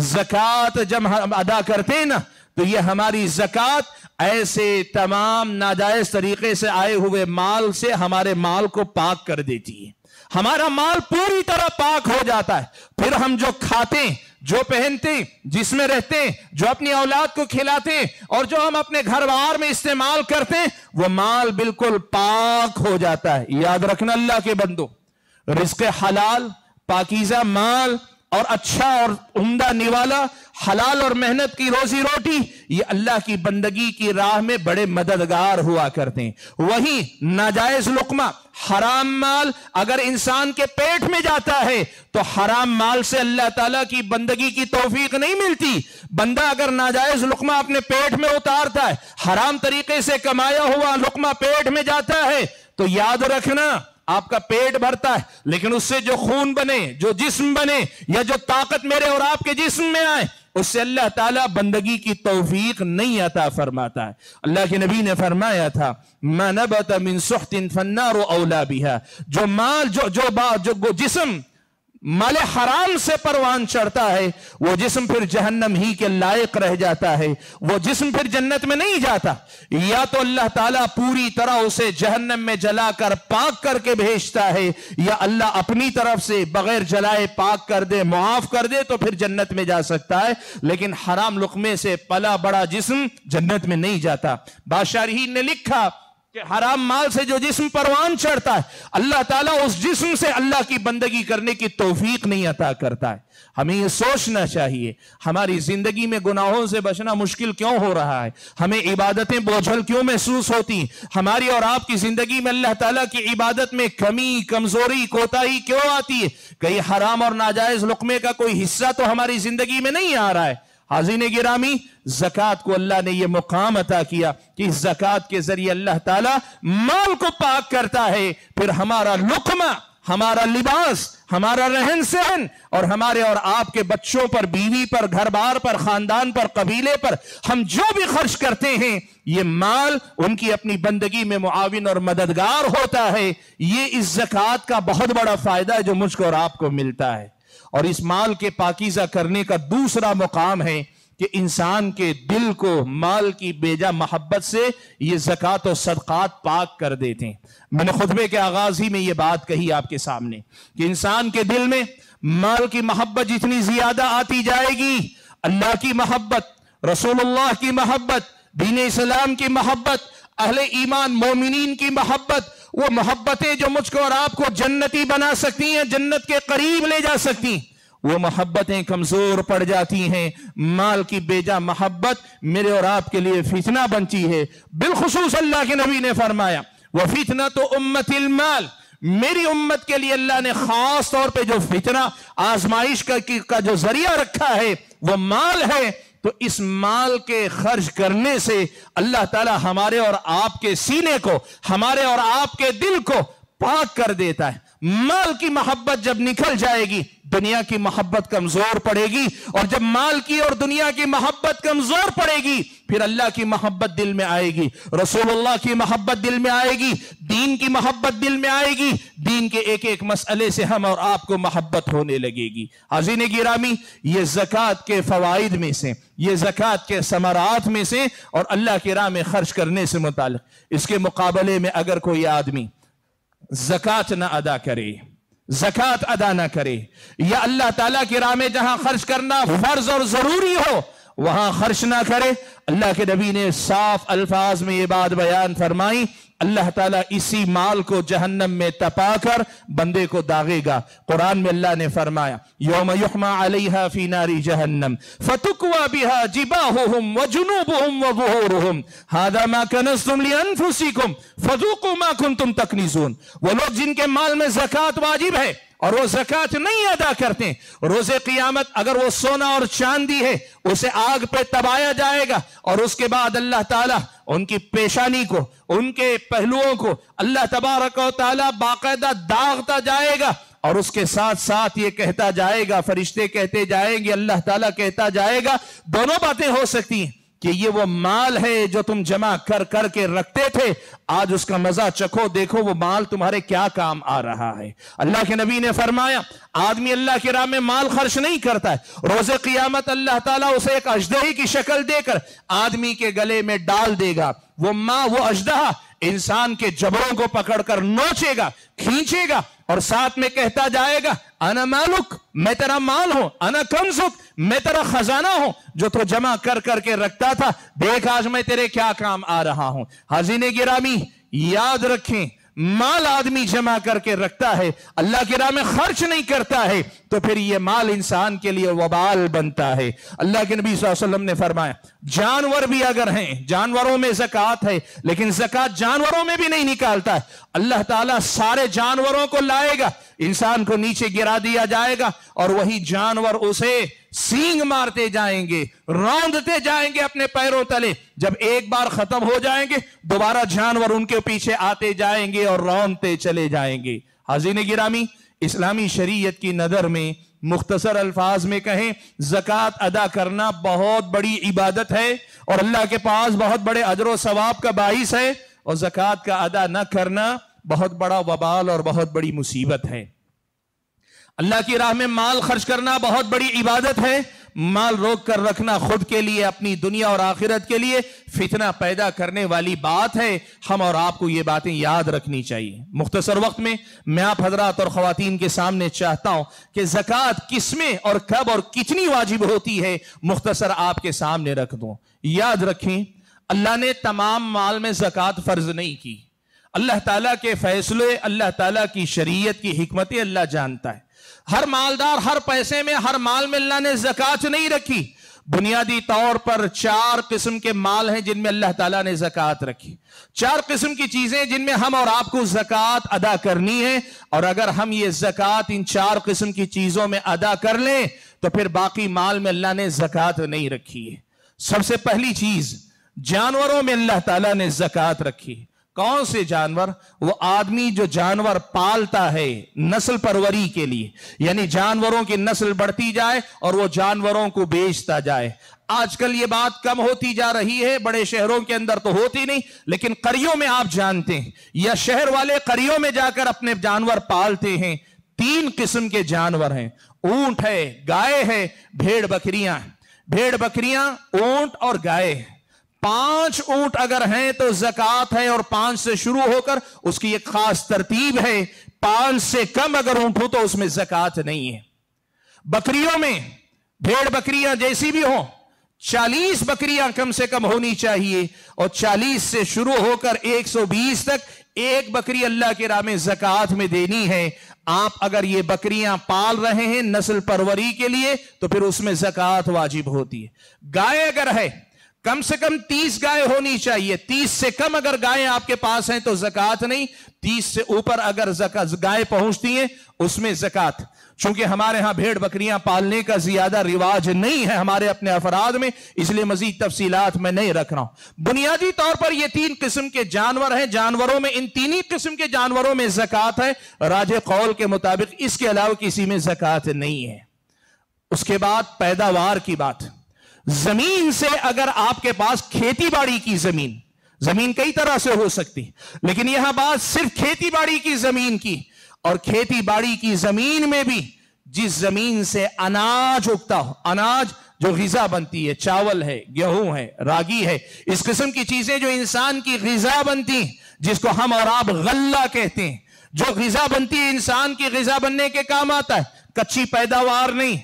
زکوٰۃ جب ہم ادا کرتے ہیں نا تو یہ ہماری زکوٰۃ ایسے تمام ناجائز طریقے سے آئے ہوئے مال سے ہمارے مال کو پاک کر دیتی ہے۔ ہمارا مال پوری طرح پاک ہو جاتا ہے۔ پھر ہم جو کھاتے، جو پہنتے، جس میں رہتے، جو اپنی اولاد کو کھلاتے اور جو ہم اپنے گھر بار میں استعمال کرتے، وہ مال بالکل پاک ہو جاتا ہے۔ یاد رکھنا اللہ کے بندو، رزق حلال، پاکیزہ مال اور اچھا اور عمدہ نوالا، حلال اور محنت کی روزی روٹی، یہ اللہ کی بندگی کی راہ میں بڑے مددگار ہوا کرتے ہیں۔ وہی ناجائز لقمہ، حرام مال اگر انسان کے پیٹ میں جاتا ہے تو حرام مال سے اللہ تعالیٰ کی بندگی کی توفیق نہیں ملتی۔ بندہ اگر ناجائز لقمہ اپنے پیٹ میں اتارتا ہے، حرام طریقے سے کمایا ہوا لقمہ پیٹ میں جاتا ہے، تو یاد رکھنا آپ کا پیٹ بھرتا ہے، لیکن اس سے جو خون بنے، جو جسم بنے، یا جو طاقت میرے اور آپ کے جسم میں آئے، اس سے اللہ تعالیٰ بندگی کی توفیق نہیں عطا فرماتا ہے۔ اللہ کے نبی نے فرمایا تھا، ما نبت من سحت فالنار اولا بها، جو مال، جو جسم مال حرام سے پروان چڑھتا ہے، وہ جسم پھر جہنم ہی کے لائق رہ جاتا ہے، وہ جسم پھر جنت میں نہیں جاتا۔ یا تو اللہ تعالیٰ پوری طرح اسے جہنم میں جلا کر پاک کر کے بھیجتا ہے، یا اللہ اپنی طرف سے بغیر جلائے پاک کر دے، معاف کر دے تو پھر جنت میں جا سکتا ہے، لیکن حرام لقمے سے پلا بڑا جسم جنت میں نہیں جاتا۔ بادشاہین نے لکھا کہ حرام مال سے جو جسم پروان چڑھتا ہے، اللہ تعالیٰ اس جسم سے اللہ کی بندگی کرنے کی توفیق نہیں عطا کرتا ہے۔ ہمیں یہ سوچنا چاہیے، ہماری زندگی میں گناہوں سے بچنا مشکل کیوں ہو رہا ہے؟ ہمیں عبادتیں بوجھل کیوں محسوس ہوتی ہیں؟ ہماری اور آپ کی زندگی میں اللہ تعالیٰ کی عبادت میں کمی، کمزوری، کوتاہی کیوں آتی ہے؟ کہیں حرام اور ناجائز لقمے کا کوئی حصہ تو ہماری زندگی میں نہیں آ رہا ہے۔ حاضرین گرامی، زکوٰۃ کو اللہ نے یہ مقام عطا کیا کہ اس زکوٰۃ کے ذریعے اللہ تعالیٰ مال کو پاک کرتا ہے، پھر ہمارا لقمہ، ہمارا لباس، ہمارا رہن سہن اور ہمارے اور آپ کے بچوں پر، بیوی پر، گھر بار پر، خاندان پر، قبیلے پر ہم جو بھی خرچ کرتے ہیں، یہ مال ان کی اپنی بندگی میں معاون اور مددگار ہوتا ہے۔ یہ اس زکوٰۃ کا بہت بڑا فائدہ ہے جو مجھ کو اور آپ کو ملتا ہے۔ اور اس مال کے پاکیزہ کرنے کا دوسرا مقام ہے کہ انسان کے دل کو مال کی بیجا محبت سے یہ زکوٰۃ و صدقات پاک کر دیتے ہیں۔ میں نے خطبے کے آغاز ہی میں یہ بات کہی آپ کے سامنے کہ انسان کے دل میں مال کی محبت جتنی زیادہ آتی جائے گی، اللہ کی محبت، رسول اللہ کی محبت، دین اسلام کی محبت، अहले ईमान मोमिनीन की मोहब्बत, वो मोहब्बतें जो मुझको और आपको जन्नती बना सकती हैं, जन्नत के करीब ले जा सकती, वो मोहब्बतें कमजोर पड़ जाती हैं। माल की बेजा मोहब्बत मेरे और आपके लिए फितना बनती है। बिलखुसूस अल्लाह के नबी ने फरमाया, वह फितना तो उम्मतिल माल, मेरी उम्मत के लिए अल्लाह ने खास तौर पे जो फितना आजमाइश का जो जरिया रखा है वो माल है। तो इस माल के खर्च करने से अल्लाह ताला हमारे और आपके सीने को, हमारे और आपके दिल को पाक कर देता है। माल की मोहब्बत जब निकल जाएगी, दुनिया की मोहब्बत कमजोर पड़ेगी, और जब माल की और दुनिया की मोहब्बत कमजोर पड़ेगी, फिर अल्लाह की मोहब्बत दिल में आएगी, रसूलुल्लाह की मोहब्बत दिल में आएगी, दीन की मोहब्बत दिल में आएगी, दीन के एक एक मसले से हम और आपको मोहब्बत होने लगेगी। हाज़रीन गिरामी, ये ज़कात के फवाइद में से, ये ज़कात के समरात में से, और अल्लाह की राह में खर्च करने से मुताल्लिक़। इसके मुकाबले में अगर कोई आदमी ज़कात ना अदा करे, ज़कात अदा ना करे, या अल्लाह ताला की राह में जहां खर्च करना फर्ज और जरूरी हो वहां खर्च ना करे, अल्लाह के नबी ने साफ अल्फाज में ये बात बयान फरमाई, अल्लाह ताला इसी माल को जहन्नम में तपाकर बंदे को दागेगा। कुरान में अल्लाह ने फरमाया, यौम युहमा अलैहा फी नारी जहन्नम फतुक्वा बिहा जिबाहुहुम व जुनूबुहुम व ज़ुहूरुहुम हादा मा कनज़्तुम लिअन्फुसिकुम फज़ूक़ू मा कुंतुम तकनिज़ून। वो लोग जिनके माल में ज़कात वाजिब है और वो ज़कात नहीं अदा करते, रोज़े क़ियामत अगर वो सोना और चांदी है उसे आग पे तबाया जाएगा, और उसके बाद अल्लाह ताला उनकी पेशानी को, उनके पहलुओं को अल्लाह तबारक व तआला बाकायदा दागता जाएगा, और उसके साथ साथ ये कहता जाएगा, फरिश्ते कहते जाएंगे, अल्लाह ताला कहता जाएगा, दोनों बातें हो सकती हैं कि ये वो माल है जो तुम जमा कर कर के रखते थे, आज उसका मजा चखो, देखो वो माल तुम्हारे क्या काम आ रहा है। अल्लाह के नबी ने फरमाया, आदमी अल्लाह की राह में माल खर्च नहीं करता है, रोज़े क़ियामत अल्लाह ताला उसे एक अजदही की शक्ल देकर आदमी के गले में डाल देगा। वो अजदहा इंसान के जबड़ों को पकड़कर नोचेगा, खींचेगा, और साथ में कहता जाएगा, अना मालुक, मैं तेरा माल हूं, अना कंजुक, मैं तेरा खजाना हूं जो तो जमा कर करके रखता था, देख आज मैं तेरे क्या काम आ रहा हूं। हाज़रीन गिरामी, याद रखें, माल आदमी जमा करके रखता है, अल्लाह की राह में खर्च नहीं करता है, तो फिर यह माल इंसान के लिए वबाल बनता है। अल्लाह के नबी सल्लल्लाहु अलैहि वसल्लम ने फरमाया, जानवर भी अगर हैं, जानवरों में ज़कात है, लेकिन ज़कात जानवरों में भी नहीं निकालता है, अल्लाह ताला सारे जानवरों को लाएगा, इंसान को नीचे गिरा दिया जाएगा, और वही जानवर उसे सींग मारते जाएंगे, रौंदते जाएंगे अपने पैरों तले। जब एक बार खत्म हो जाएंगे, दोबारा जानवर उनके पीछे आते जाएंगे और रौंदते चले जाएंगे। हाज़रीन गिरामी, इस्लामी शरीयत की नजर में मुख्तसर अल्फाज में कहें, ज़कात अदा करना बहुत बड़ी इबादत है और अल्लाह के पास बहुत बड़े अजर व सवाब का बाइस है, और ज़कात का अदा न करना बहुत बड़ा वबाल और बहुत बड़ी मुसीबत है। अल्लाह की राह में माल खर्च करना बहुत बड़ी इबादत है, माल रोक कर रखना खुद के लिए, अपनी दुनिया और आखिरत के लिए फितना पैदा करने वाली बात है। हम और आपको ये बातें याद रखनी चाहिए। मुख्तसर वक्त में मैं आप हजरात और ख़वातीन के सामने चाहता हूं कि ज़कात किसमें और कब और कितनी वाजिब होती है, मुख्तसर आपके सामने रख दूं। याद रखें, अल्लाह ने तमाम माल में ज़कात फर्ज नहीं की। अल्लाह ताला के फैसले, अल्लाह ताला की शरीयत की हिकमतें अल्लाह जानता है। हर मालदार, हर पैसे में, हर माल में अल्लाह ने ज़कात नहीं रखी। बुनियादी तौर पर 4 किस्म के माल हैं जिनमें अल्लाह ताला ने ज़कात रखी। 4 किस्म की चीजें जिनमें हम और आपको ज़कात अदा करनी है, और अगर हम ये ज़कात इन 4 किस्म की चीजों में अदा कर लें तो फिर बाकी माल में अल्लाह ने ज़कात नहीं रखी है। सबसे पहली चीज, जानवरों में अल्लाह ताला ने ज़कात रखी। कौन से जानवर? वो आदमी जो जानवर पालता है नस्ल परवरी के लिए, यानी जानवरों की नस्ल बढ़ती जाए और वो जानवरों को बेचता जाए। आजकल ये बात कम होती जा रही है, बड़े शहरों के अंदर तो होती नहीं, लेकिन करियों में आप जानते हैं, या शहर वाले करियों में जाकर अपने जानवर पालते हैं। 3 किस्म के जानवर हैं, ऊंट है, गाय है, भेड़ बकरियां। भेड़ बकरियां, ऊंट और गाय। 5 ऊंट अगर हैं तो ज़कात है, और 5 से शुरू होकर उसकी एक खास तरतीब है। 5 से कम अगर ऊंट हो तो उसमें ज़कात नहीं है। बकरियों में भेड़ बकरियां जैसी भी हो, 40 बकरियां कम से कम होनी चाहिए, और 40 से शुरू होकर 120 तक एक बकरी अल्लाह के राह में ज़कात में देनी है। आप अगर ये बकरियां पाल रहे हैं नस्ल परवरी के लिए तो फिर उसमें ज़कात वाजिब होती है। गाय अगर है कम से कम 30 गाय होनी चाहिए, 30 से कम अगर गायें आपके पास हैं तो ज़कात नहीं, 30 से ऊपर अगर गाय पहुंचती हैं उसमें ज़कात। चूंकि हमारे यहां भेड़ बकरियां पालने का ज्यादा रिवाज नहीं है हमारे अपने अफराद में, इसलिए मजीद तफसीलात मैं नहीं रख रहा हूं। बुनियादी तौर पर ये 3 किस्म के जानवर हैं, जानवरों में इन 3 ही किस्म के जानवरों में ज़कात है राजे कौल के मुताबिक, इसके अलावा किसी में ज़कात नहीं है। उसके बाद पैदावार की बात, जमीन से अगर आपके पास खेती बाड़ी की जमीन कई तरह से हो सकती, लेकिन यहां बात सिर्फ खेती बाड़ी की जमीन की, और खेती बाड़ी की जमीन में भी जिस जमीन से अनाज उगता हो, अनाज जो ग़िज़ा बनती है, चावल है, गेहूं है, रागी है, इस किस्म की चीजें जो इंसान की ग़िज़ा बनती, जिसको हम और आप गल्ला कहते हैं, जो ग़िज़ा बनती है इंसान की ग़िज़ा बनने के काम आता है, कच्ची पैदावार नहीं,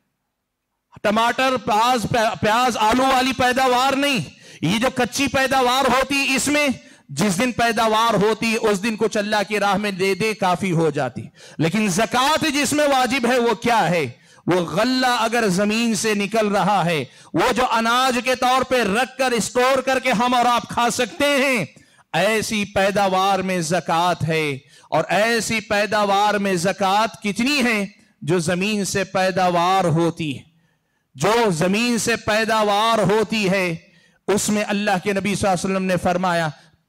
टमाटर प्याज आलू वाली पैदावार नहीं, ये जो कच्ची पैदावार होती इसमें जिस दिन पैदावार होती उस दिन कुछ अल्लाह की राह में दे दे काफी हो जाती। लेकिन ज़कात जिसमें वाजिब है वो क्या है? वो गल्ला अगर जमीन से निकल रहा है, वो जो अनाज के तौर पे रख कर स्टोर करके हम और आप खा सकते हैं, ऐसी पैदावार में ज़कात है। और ऐसी पैदावार में ज़कात कितनी है? जो जमीन से पैदावार होती है, जो जमीन से पैदावार होती है उसमें अल्लाह के नबी सल्लल्लाहु अलैहि वसल्लम ने फरमाया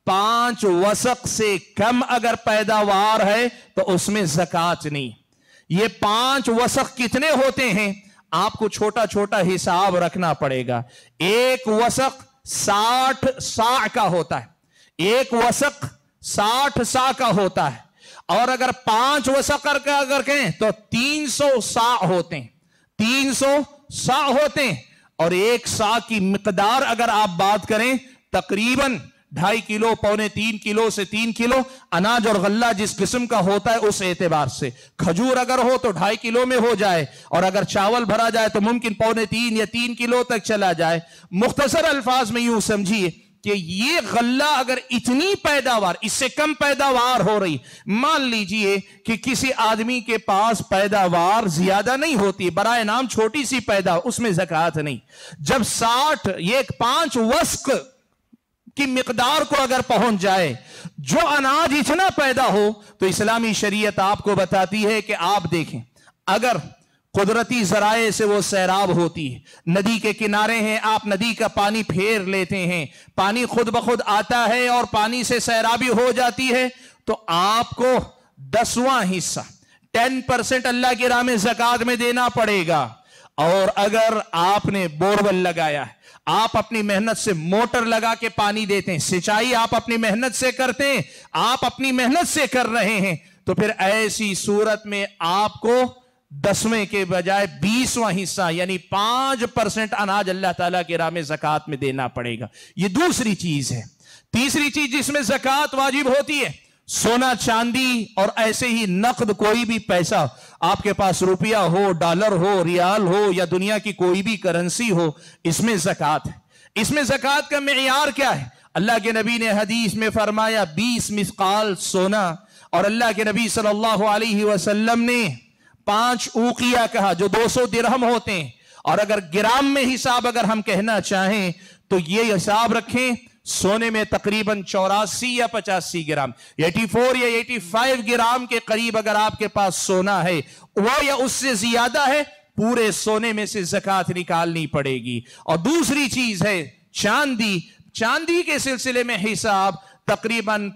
5 वसक से कम अगर पैदावार है तो उसमें ज़कात नहीं। ये 5 वसक कितने होते हैं? आपको छोटा छोटा हिसाब रखना पड़ेगा। 1 वसक 60 सा का होता है, 1 वसक 60 सा का होता है, और अगर 5 वसक का अगर कहें तो 300 सा होते हैं, 300 सा होते हैं। और 1 सा की मिकदार अगर आप बात करें तकरीबन 2.5 किलो, 2.25 किलो से 3 किलो अनाज और गल्ला जिस किस्म का होता है उस एतबार से। खजूर अगर हो तो 2.5 किलो में हो जाए, और अगर चावल भरा जाए तो मुमकिन 2.25 या 3 किलो तक चला जाए। मुख्तसर अल्फाज में यूं समझिए कि ये गल्ला अगर इतनी पैदावार, इससे कम पैदावार हो रही, मान लीजिए कि किसी आदमी के पास पैदावार ज्यादा नहीं होती, बराए नाम छोटी सी पैदा, उसमें ज़कात नहीं। जब 60 ये 5 वस्क की मिकदार को अगर पहुंच जाए, जो अनाज इतना पैदा हो, तो इस्लामी शरीयत आपको बताती है कि आप देखें, अगर कुदरती जराए से वो सैराब होती है, नदी के किनारे हैं, आप नदी का पानी फेर लेते हैं, पानी खुद ब खुद आता है और पानी से सैराबी हो जाती है, तो आपको 10वां हिस्सा 10% अल्लाह की राह में ज़कात में देना पड़ेगा। और अगर आपने बोरवेल लगाया है, आप अपनी मेहनत से मोटर लगा के पानी देते हैं, सिंचाई आप अपनी मेहनत से करते हैं, आप अपनी मेहनत से कर रहे हैं, तो फिर ऐसी सूरत में आपको 10वें के बजाय 20वां हिस्सा यानी 5% अनाज अल्लाह ताला की राह में ज़कात में देना पड़ेगा। ये दूसरी चीज है। तीसरी चीज जिसमें ज़कात वाजिब होती है, सोना चांदी और ऐसे ही नकद कोई भी पैसा, आपके पास रुपया हो, डॉलर हो, रियाल हो या दुनिया की कोई भी करेंसी हो, इसमें ज़कात है। इसमें ज़कात का मेयार क्या है? अल्लाह के नबी ने हदीस में फरमाया 20 मिस्काल सोना, और अल्लाह के नबी सल्लल्लाहु अलैहि वसल्लम ने 5 ऊकिया कहा जो 200 दिरहम होते हैं। और अगर ग्राम में हिसाब अगर हम कहना चाहें तो ये हिसाब रखें, सोने में तकरीबन 84 या 85 ग्राम, 84 या 85 ग्राम के करीब अगर आपके पास सोना है, वो या उससे ज्यादा है, पूरे सोने में से ज़कात निकालनी पड़ेगी। और दूसरी चीज है चांदी। चांदी के सिलसिले में हिसाब तकरीबन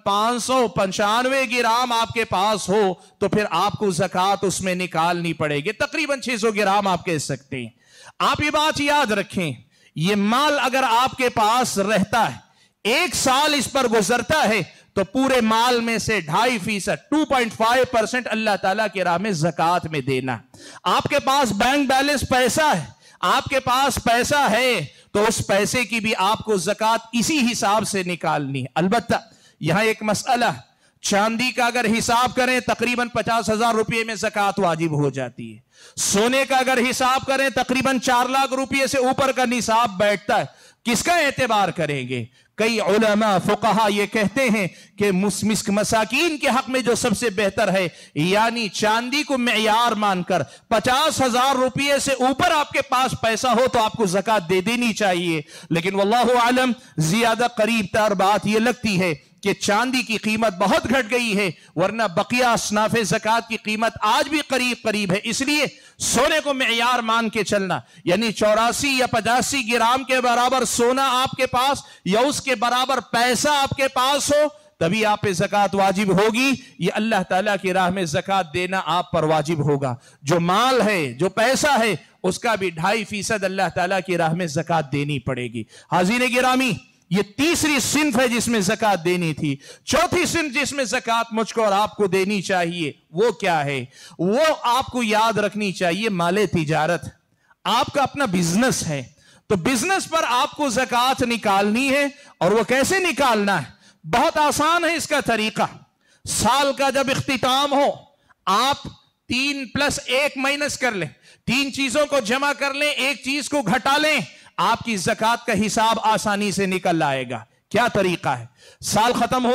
595 ग्राम आपके पास हो तो फिर आपको ज़कात उसमें निकालनी पड़ेगी। तकरीबन 600 ग्राम आप कह सकते हैं। आप ये बात याद रखें, ये माल अगर आपके पास रहता है, 1 साल इस पर गुजरता है, तो पूरे माल में से 2.5% 2.5% अल्लाह ताला की राह में ज़कात में देना। आपके पास बैंक बैलेंस पैसा है, आपके पास पैसा है, तो उस पैसे की भी आपको ज़कात इसी हिसाब से निकालनी है। अलबत्ता यहां एक मसला, चांदी का अगर हिसाब करें तकरीबन 50,000 रुपये में ज़कात वाजिब हो जाती है। सोने का अगर हिसाब करें तकरीबन 4 लाख रुपये से ऊपर का निसाब बैठता है। किसका एतबार करेंगे? कई उलमा फुकहा ये कहते हैं कि मसाकीन के हक में जो सबसे बेहतर है, यानी चांदी को मेयार मानकर 50,000 रुपये से ऊपर आपके पास पैसा हो तो आपको ज़कात दे देनी चाहिए। लेकिन वल्लाहु आलम ज्यादा करीब तर बात यह लगती है कि चांदी की कीमत बहुत घट गई है, वरना बकिया असनाफे ज़कात की कीमत आज भी करीब करीब है। इसलिए सोने को मेयार मान के चलना, यानी 84 या 85 ग्राम के बराबर सोना आपके पास या उसके बराबर पैसा आपके पास हो, तभी आप पे ज़कात वाजिब होगी। ये अल्लाह ताला की राह में ज़कात देना आप पर वाजिब होगा। जो माल है, जो पैसा है, उसका भी 2.5% अल्लाह ताला की राह में ज़कात देनी पड़ेगी। हाज़रीन गिरामी, ये तीसरी सिंफ है जिसमें ज़कात देनी थी। चौथी सिंफ जिसमें ज़कात मुझको और आपको देनी चाहिए वो क्या है? वो आपको याद रखनी चाहिए माले तिजारत। आपका अपना बिजनेस है तो बिजनेस पर आपको ज़कात निकालनी है। और वो कैसे निकालना है? बहुत आसान है इसका तरीका। साल का जब इख्तिताम हो, आप 3 + 1 माइनस कर लें, 3 चीजों को जमा कर लें, एक चीज को घटा लें, आपकी ज़कात का हिसाब आसानी से निकल आएगा। क्या तरीका है? साल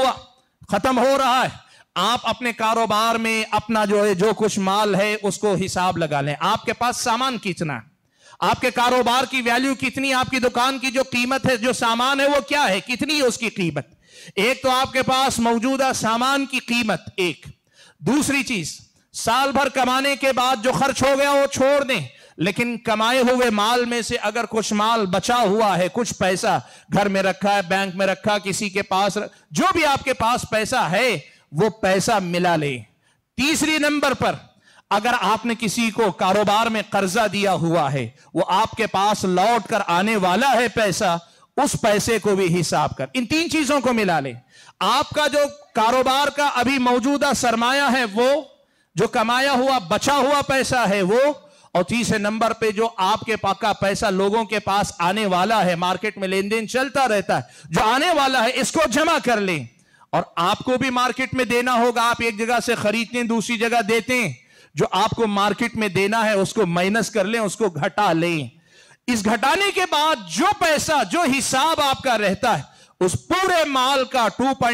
खत्म हो रहा है, आप अपने कारोबार में अपना जो कुछ माल है उसको हिसाब लगा लें। आपके पास सामान कितना है, आपके कारोबार की वैल्यू कितनी, आपकी दुकान की जो कीमत है, जो सामान है वो क्या है, कितनी है उसकी कीमत। एक तो आपके पास मौजूदा सामान की कीमत एक। दूसरी चीज, साल भर कमाने के बाद जो खर्च हो गया वो छोड़ दें, लेकिन कमाए हुए माल में से अगर कुछ माल बचा हुआ है, कुछ पैसा घर में रखा है, बैंक में रखा, किसी के पास, जो भी आपके पास पैसा है वो पैसा मिला ले। तीसरी नंबर पर, अगर आपने किसी को कारोबार में कर्जा दिया हुआ है, वो आपके पास लौट कर आने वाला है पैसा, उस पैसे को भी हिसाब कर, इन 3 चीजों को मिला ले। आपका जो कारोबार का अभी मौजूदा सरमाया है वो, जो कमाया हुआ बचा हुआ पैसा है वो, और तीसरे नंबर पे जो आपके पास का पैसा लोगों के पास आने वाला है, मार्केट में लेन देन चलता रहता है, जो आने वाला है, इसको जमा कर लें। और आपको भी मार्केट में देना होगा। आप एक जगह से खरीदते हैं, दूसरी जगह देते हैं, जो आपको मार्केट में देना है उसको माइनस कर लें, उसको घटा लें। इस घटाने के बाद जो पैसा, जो हिसाब आपका रहता है, उस पूरे माल का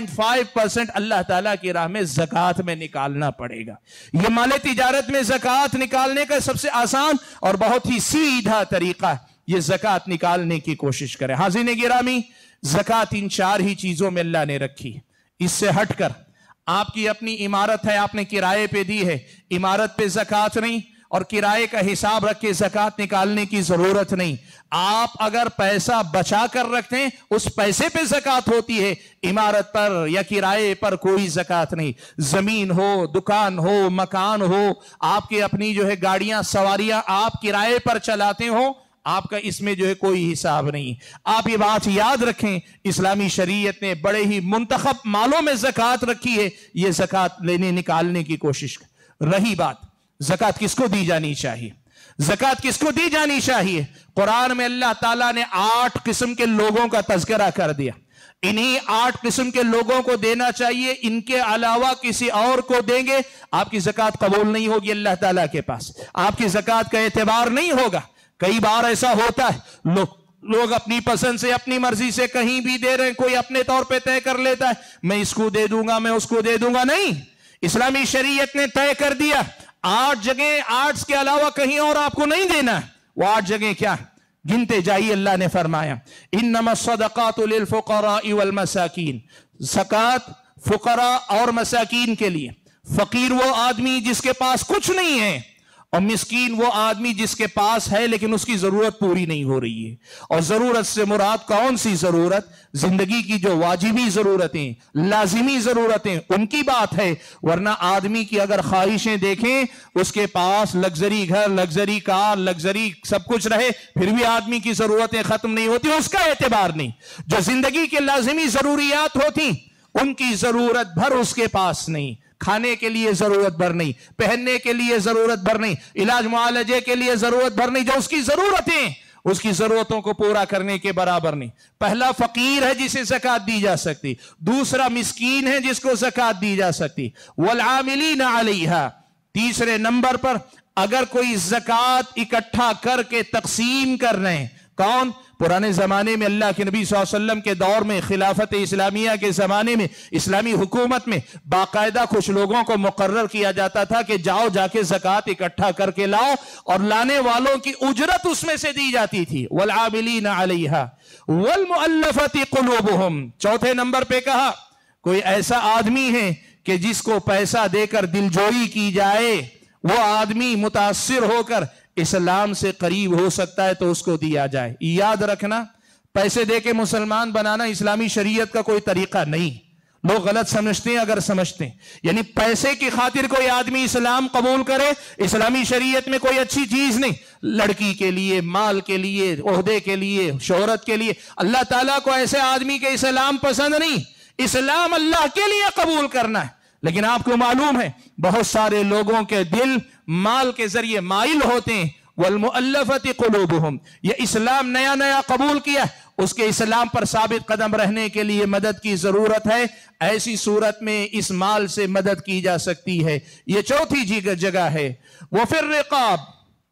2.5% अल्लाह ताला की राह में ज़कात में निकालना पड़ेगा। यह माले तिजारत में ज़कात निकालने का सबसे आसान और बहुत ही सीधा तरीका है। यह ज़कात निकालने की कोशिश करें। हाज़रीन गिरामी, ज़कात इन 4 ही चीजों में अल्लाह ने रखी। इससे हटकर आपकी अपनी इमारत है, आपने किराए पे दी है, इमारत पे ज़कात नहीं और किराए का हिसाब रख के ज़कात निकालने की जरूरत नहीं। आप अगर पैसा बचा कर रखते हैं, उस पैसे पे ज़कात होती है। इमारत पर या किराए पर कोई ज़कात नहीं। जमीन हो, दुकान हो, मकान हो, आपकी अपनी गाड़ियां, सवारियां आप किराए पर चलाते हो, आपका इसमें कोई हिसाब नहीं। आप ये बात याद रखें, इस्लामी शरीयत ने बड़े ही मुंतखब मालों में ज़कात रखी है। ये ज़कात लेने निकालने की कोशिश कर। रही बात ज़कात किसको दी जानी चाहिए, ज़कात किसको दी जानी चाहिए, कुरान में अल्लाह ताला ने 8 किस्म के लोगों का तज़किरा कर दिया। इन्हीं 8 किस्म के लोगों को देना चाहिए। इनके अलावा किसी और को देंगे, आपकी ज़कात कबूल नहीं होगी अल्लाह ताला के पास, आपकी ज़कात का एतबार नहीं होगा। कई बार ऐसा होता है, लोग अपनी पसंद से, अपनी मर्जी से कहीं भी दे रहे हैं। कोई अपने तौर पे तय कर लेता है, मैं इसको दे दूंगा, मैं उसको दे दूंगा। नहीं, इस्लामी शरीयत ने तय कर दिया 8 जगह, 8 के अलावा कहीं और आपको नहीं देना है। वो 8 जगह क्या गिनते जाइए। अल्लाह ने फरमाया, इन्नमा सदक़ातु लिल फ़ुक़राइ वल मसाकीन, ज़कात फ़ुक़रा और मसाकीन के लिए। फकीर वो आदमी जिसके पास कुछ नहीं है, और मिस्कीन वो आदमी जिसके पास है लेकिन उसकी जरूरत पूरी नहीं हो रही है। और जरूरत से मुराद कौन सी जरूरत? जिंदगी की जो वाजिबी जरूरतें, लाजिमी जरूरतें, उनकी बात है। वरना आदमी की अगर ख्वाहिशें देखें, उसके पास लग्जरी घर, लग्जरी कार, लग्जरी सब कुछ रहे, फिर भी आदमी की जरूरतें खत्म नहीं होती, उसका एतबार नहीं। जो जिंदगी के लाजिमी जरूरियात होती, उनकी जरूरत भर उसके पास नहीं। खाने के लिए जरूरत भर नहीं, पहनने के लिए जरूरत भर नहीं, इलाज मुआलजे के लिए जरूरत भर नहीं। जो उसकी जरूरतें اس کی ضرورتوں کو پورا کرنے کے برابر نہیں. پہلا فقیر ہے جسے زکوٰۃ دی جا سکتی, دوسرا مسکین ہے جس کو زکوٰۃ دی جا سکتی. والعاملین علیہا, تیسرے نمبر پر اگر کوئی زکوٰۃ اکٹھا کر کے تقسیم کر رہے ہیں, کون؟ پرانے زمانے میں اللہ کے نبی صلی اللہ علیہ وسلم کے دور میں, خلافت اسلامیہ کے زمانے میں, اسلامی حکومت میں باقاعدہ کچھ لوگوں کو مقرر کیا جاتا تھا کہ جاؤ جا کے زکوٰۃ اکٹھا کر کے لاؤ, اور لانے والوں کی اجرت اس میں سے دی جاتی تھی. والعاملین علیہا والمؤلفۃ قلوبہم. چوتھے نمبر پہ کہا کوئی ایسا آدمی ہے کہ جس کو پیسہ دے کر دلجوئی کی جائے, وہ آدمی متاثر ہو کر اسلام سے قریب ہو سکتا ہے تو اس کو دیا جائے. یاد رکھنا, پیسے دے کے مسلمان بنانا اسلامی شریعت کا کوئی طریقہ نہیں. لوگ غلط سمجھتے ہیں اگر سمجھتے ہیں, یعنی پیسے کی خاطر کوئی آدمی اسلام قبول کرے, اسلامی شریعت میں کوئی اچھی چیز نہیں. لڑکی کے لیے, مال کے لیے, عہدے کے لیے, شہرت کے لیے, اللہ تعالیٰ کو ایسے آدمی کے اسلام پسند نہیں. اسلام اللہ کے لیے قبول کرنا ہے. لیکن آپ کو معلوم ہے بہت سارے لوگوں کے دل مال کے ذریعے مائل ہوتے ہیں. والمؤلفۃ قلوبہم, یہ اسلام نیا نیا قبول کیا, اس کے اسلام پر ثابت قدم رہنے کے لیے مدد کی ضرورت ہے. ایسی صورت میں اس مال سے مدد کی جا سکتی ہے. یہ چوتھی جگہ ہے. وفی الرقاب,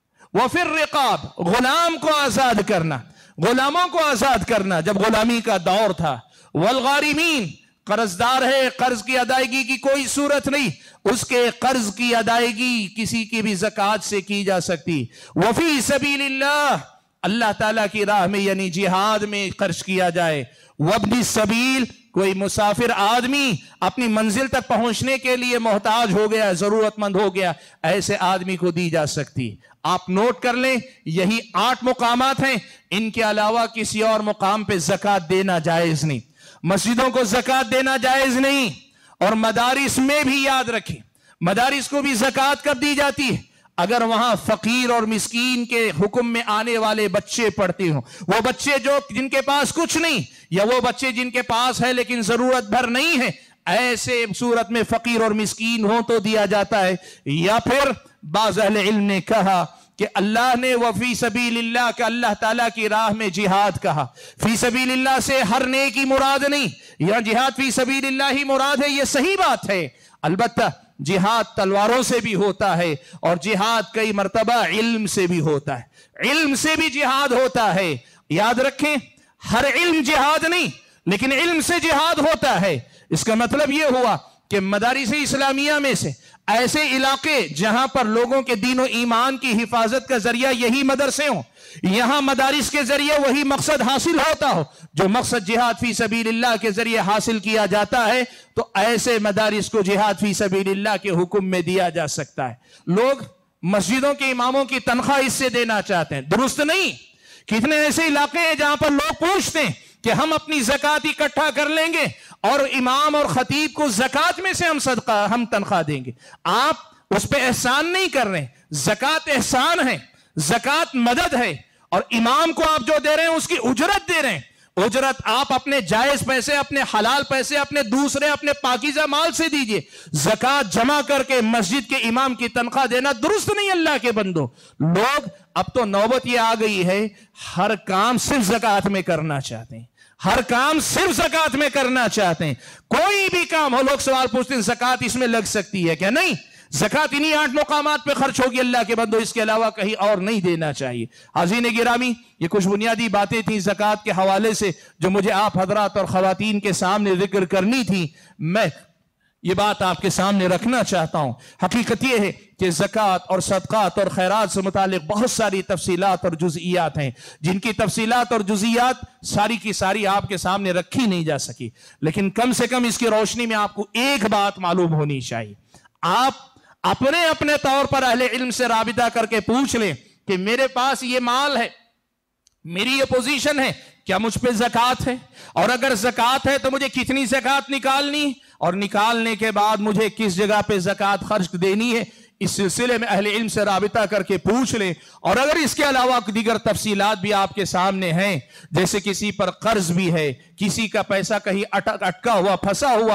وفی الرقاب, غلام کو آزاد کرنا, غلاموں کو آزاد کرنا جب غلامی کا دور تھا. والغارمین, قرض دار ہے, قرض کی ادائیگی کی کوئی صورت نہیں, اس کے قرض کی ادائیگی کسی کی بھی زکوٰۃ سے کی جا سکتی. وفی سبیل اللہ, اللہ تعالیٰ کی راہ میں یعنی جہاد میں خرچ کیا جائے. وابن السبیل, کوئی مسافر آدمی اپنی منزل تک پہنچنے کے لیے محتاج ہو گیا, ضرورت مند ہو گیا, ایسے آدمی کو دی جا سکتی. آپ نوٹ کر لیں, یہی 8 مقامات ہیں. ان کے علاوہ کسی اور مقام پہ زکوٰۃ دینا جائز نہیں. مسجدوں کو زکوٰۃ دینا جائز نہیں. اور مدارس میں بھی یاد رکھیں, مدارس کو بھی زکوٰۃ کب دی جاتی ہے؟ اگر وہاں فقیر اور مسکین کے حکم میں آنے والے بچے پڑھتے ہوں, وہ بچے جن کے پاس کچھ نہیں, یا وہ بچے جن کے پاس ہے لیکن ضرورت بھر نہیں ہے, ایسے صورت میں فقیر اور مسکین ہوں تو دیا جاتا ہے. یا پھر بعض اہل علم نے کہا کہ اللہ نے وفی سبیل اللہ کہ اللہ تعالیٰ کی راہ میں جہاد کہا. فی سبیل اللہ سے ہر نیکی مراد نہیں, یا جہاد فی سبیل اللہ ہی مراد ہے, یہ صحیح بات ہے. البتہ جہاد تلواروں سے بھی ہوتا ہے, اور جہاد کئی مرتبہ علم سے بھی ہوتا ہے. علم سے بھی جہاد ہوتا ہے. یاد رکھیں, ہر علم جہاد نہیں, لیکن علم سے جہاد ہوتا ہے. اس کا مطلب یہ ہوا کہ مدارس اسلامیہ میں سے ایسے علاقے جہاں پر لوگوں کے دین و ایمان کی حفاظت کا ذریعہ یہی مدرسے ہوں, یہاں مدارس کے ذریعے وہی مقصد حاصل ہوتا ہو جو مقصد جہاد فی سبیل اللہ کے ذریعے حاصل کیا جاتا ہے, تو ایسے مدارس کو جہاد فی سبیل اللہ کے حکم میں دیا جا سکتا ہے. لوگ مسجدوں کے اماموں کی تنخواہ اس سے دینا چاہتے ہیں, درست نہیں. کتنے ایسے علاقے ہیں جہاں پر لوگ پوچھتے ہیں کہ ہم اپنی زکوٰۃ اکٹھا کر لیں گے اور امام اور خطیب کو زکوٰۃ میں سے ہم تنخواہ دیں گے. آپ اس پہ احسان نہیں کر رہے. زکوٰۃ احسان ہے, زکوٰۃ مدد ہے, اور امام کو آپ جو دے رہے ہیں اس کی اجرت دے رہے ہیں. اجرت آپ اپنے جائز پیسے, اپنے حلال پیسے, اپنے دوسرے اپنے پاکیزہ مال سے دیجئے. زکوٰۃ جمع کر کے مسجد کے امام کی تنخواہ دینا درست نہیں. اللہ کے بندو, لوگ اب تو نوبت یہ آ گئی ہے, ہر کام صرف زکوٰۃ میں کرنا چاہتے ہیں, ہر کام صرف زکوٰۃ میں کرنا چاہتے ہیں. کوئی بھی کام ہو, لوگ سوال پوچھتے ہیں زکوٰۃ اس میں لگ سکتی ہے کیا؟ نہیں, زکوٰۃ انہی 8 مقامات پہ خرچ ہوگی اللہ کے بندو, اس کے علاوہ کہیں اور نہیں دینا چاہیے. حاضرین گرامی, یہ کچھ بنیادی باتیں تھیں زکوٰۃ کے حوالے سے جو مجھے آپ حضرات اور خواتین کے سامنے ذکر کرنی تھی. میں یہ بات آپ کے سامنے رکھنا چاہتا ہوں. حقیقت یہ ہے کہ زکوٰۃ اور صدقات اور خیرات سے متعلق بہت ساری تفصیلات اور جزئیات ہیں, جن کی تفصیلات اور جزئیات ساری کی ساری آپ کے سامنے رکھی نہیں جا سکی. لیکن کم سے کم اس کی روشنی میں آپ کو ایک بات معلوم ہونی چاہیے. آپ اپنے طور پر اہل علم سے رابطہ کر کے پوچھ لیں کہ میرے پاس یہ مال ہے, میری یہ پوزیشن ہے, کیا مجھ پہ زکوٰۃ ہے؟ اور اگر زکوٰۃ ہے تو مجھے کتنی زکوٰۃ نکالنی, اور نکالنے کے بعد مجھے کس جگہ پہ زکوٰۃ خرچ دینی ہے؟ اس سلسلے میں اہل علم سے رابطہ کر کے پوچھ لیں. اور اگر اس کے علاوہ دیگر تفصیلات بھی آپ کے سامنے ہیں, جیسے کسی پر قرض بھی ہے, کسی کا پیسہ کہیں اٹکا ہوا, پھنسا ہوا,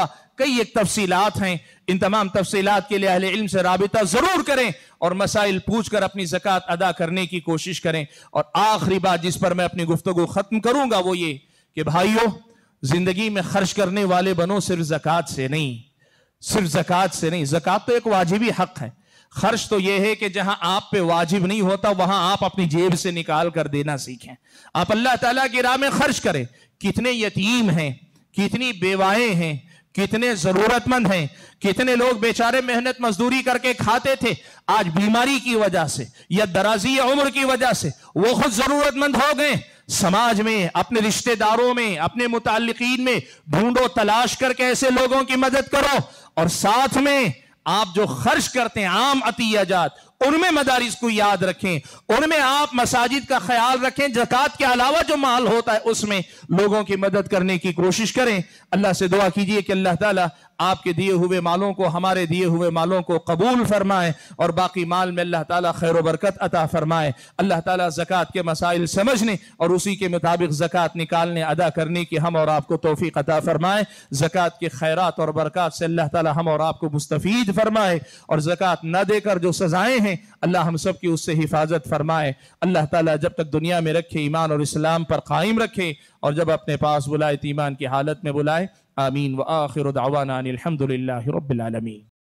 کئی ایک تفصیلات ہیں، ان تمام تفصیلات کے لیے اہل علم سے رابطہ ضرور کریں اور مسائل پوچھ کر اپنی زکوٰۃ ادا کرنے کی کوشش کریں۔ اور آخری بات جس پر میں اپنی گفتگو ختم کروں گا وہ یہ کہ بھائیو، زندگی میں خرچ کرنے والے بنو صرف زکوٰۃ سے نہیں، صرف زکوٰۃ سے نہیں۔ زکوٰۃ تو ایک واجبی حق ہے، خرچ تو یہ ہے کہ جہاں آپ پہ واجب نہیں ہوتا وہاں آپ اپنی جیب سے نکال کر دینا سیکھیں، آپ اللہ تعالیٰ کی راہ میں خرچ کریں۔ کتنے یتیم ہیں، کتنی بیوائیں ہیں، کتنے ضرورت مند ہیں، کتنے لوگ بیچارے محنت مزدوری کر کے کھاتے تھے، آج بیماری کی وجہ سے یا درازی عمر کی وجہ سے وہ خود ضرورت مند ہو گئے۔ سماج میں، اپنے رشتہ داروں میں، اپنے متعلقین میں ڈھونڈو، تلاش کر کے ایسے لوگوں کی مدد کرو، اور ساتھ میں آپ جو خرچ کرتے ہیں عام عطیہ جات، ان میں مدارس کو یاد رکھیں، ان میں آپ مساجد کا خیال رکھیں، زکوٰۃ کے علاوہ جو مال ہوتا ہے اس میں لوگوں کی مدد کرنے کی کوشش کریں۔ اللہ سے دعا کیجئے کہ اللہ تعالیٰ آپ کے دیے ہوئے مالوں کو، ہمارے دیے ہوئے مالوں کو قبول فرمائے، اور باقی مال میں اللہ تعالیٰ خیر و برکت عطا فرمائے۔ اللہ تعالیٰ زکوٰۃ کے مسائل سمجھنے اور اسی کے مطابق زکوٰۃ نکالنے، ادا کرنے کی ہم اور آپ کو توفیق عطا فرمائے۔ زکوٰۃ کے خیرات اور برکات سے اللہ تعالیٰ ہم اور آپ کو مستفید فرمائے، اور زکوٰۃ نہ دے کر جو سزائیں ہیں اللہ ہم سب کی اس سے حفاظت فرمائے۔ اللہ تعالیٰ جب تک دنیا میں رکھے ایمان اور اسلام پر قائم رکھے، اور جب اپنے پاس بلائے ایمان کی حالت میں بلائے۔ آمین وآخر دعوانا ان الحمد للہ رب العالمین۔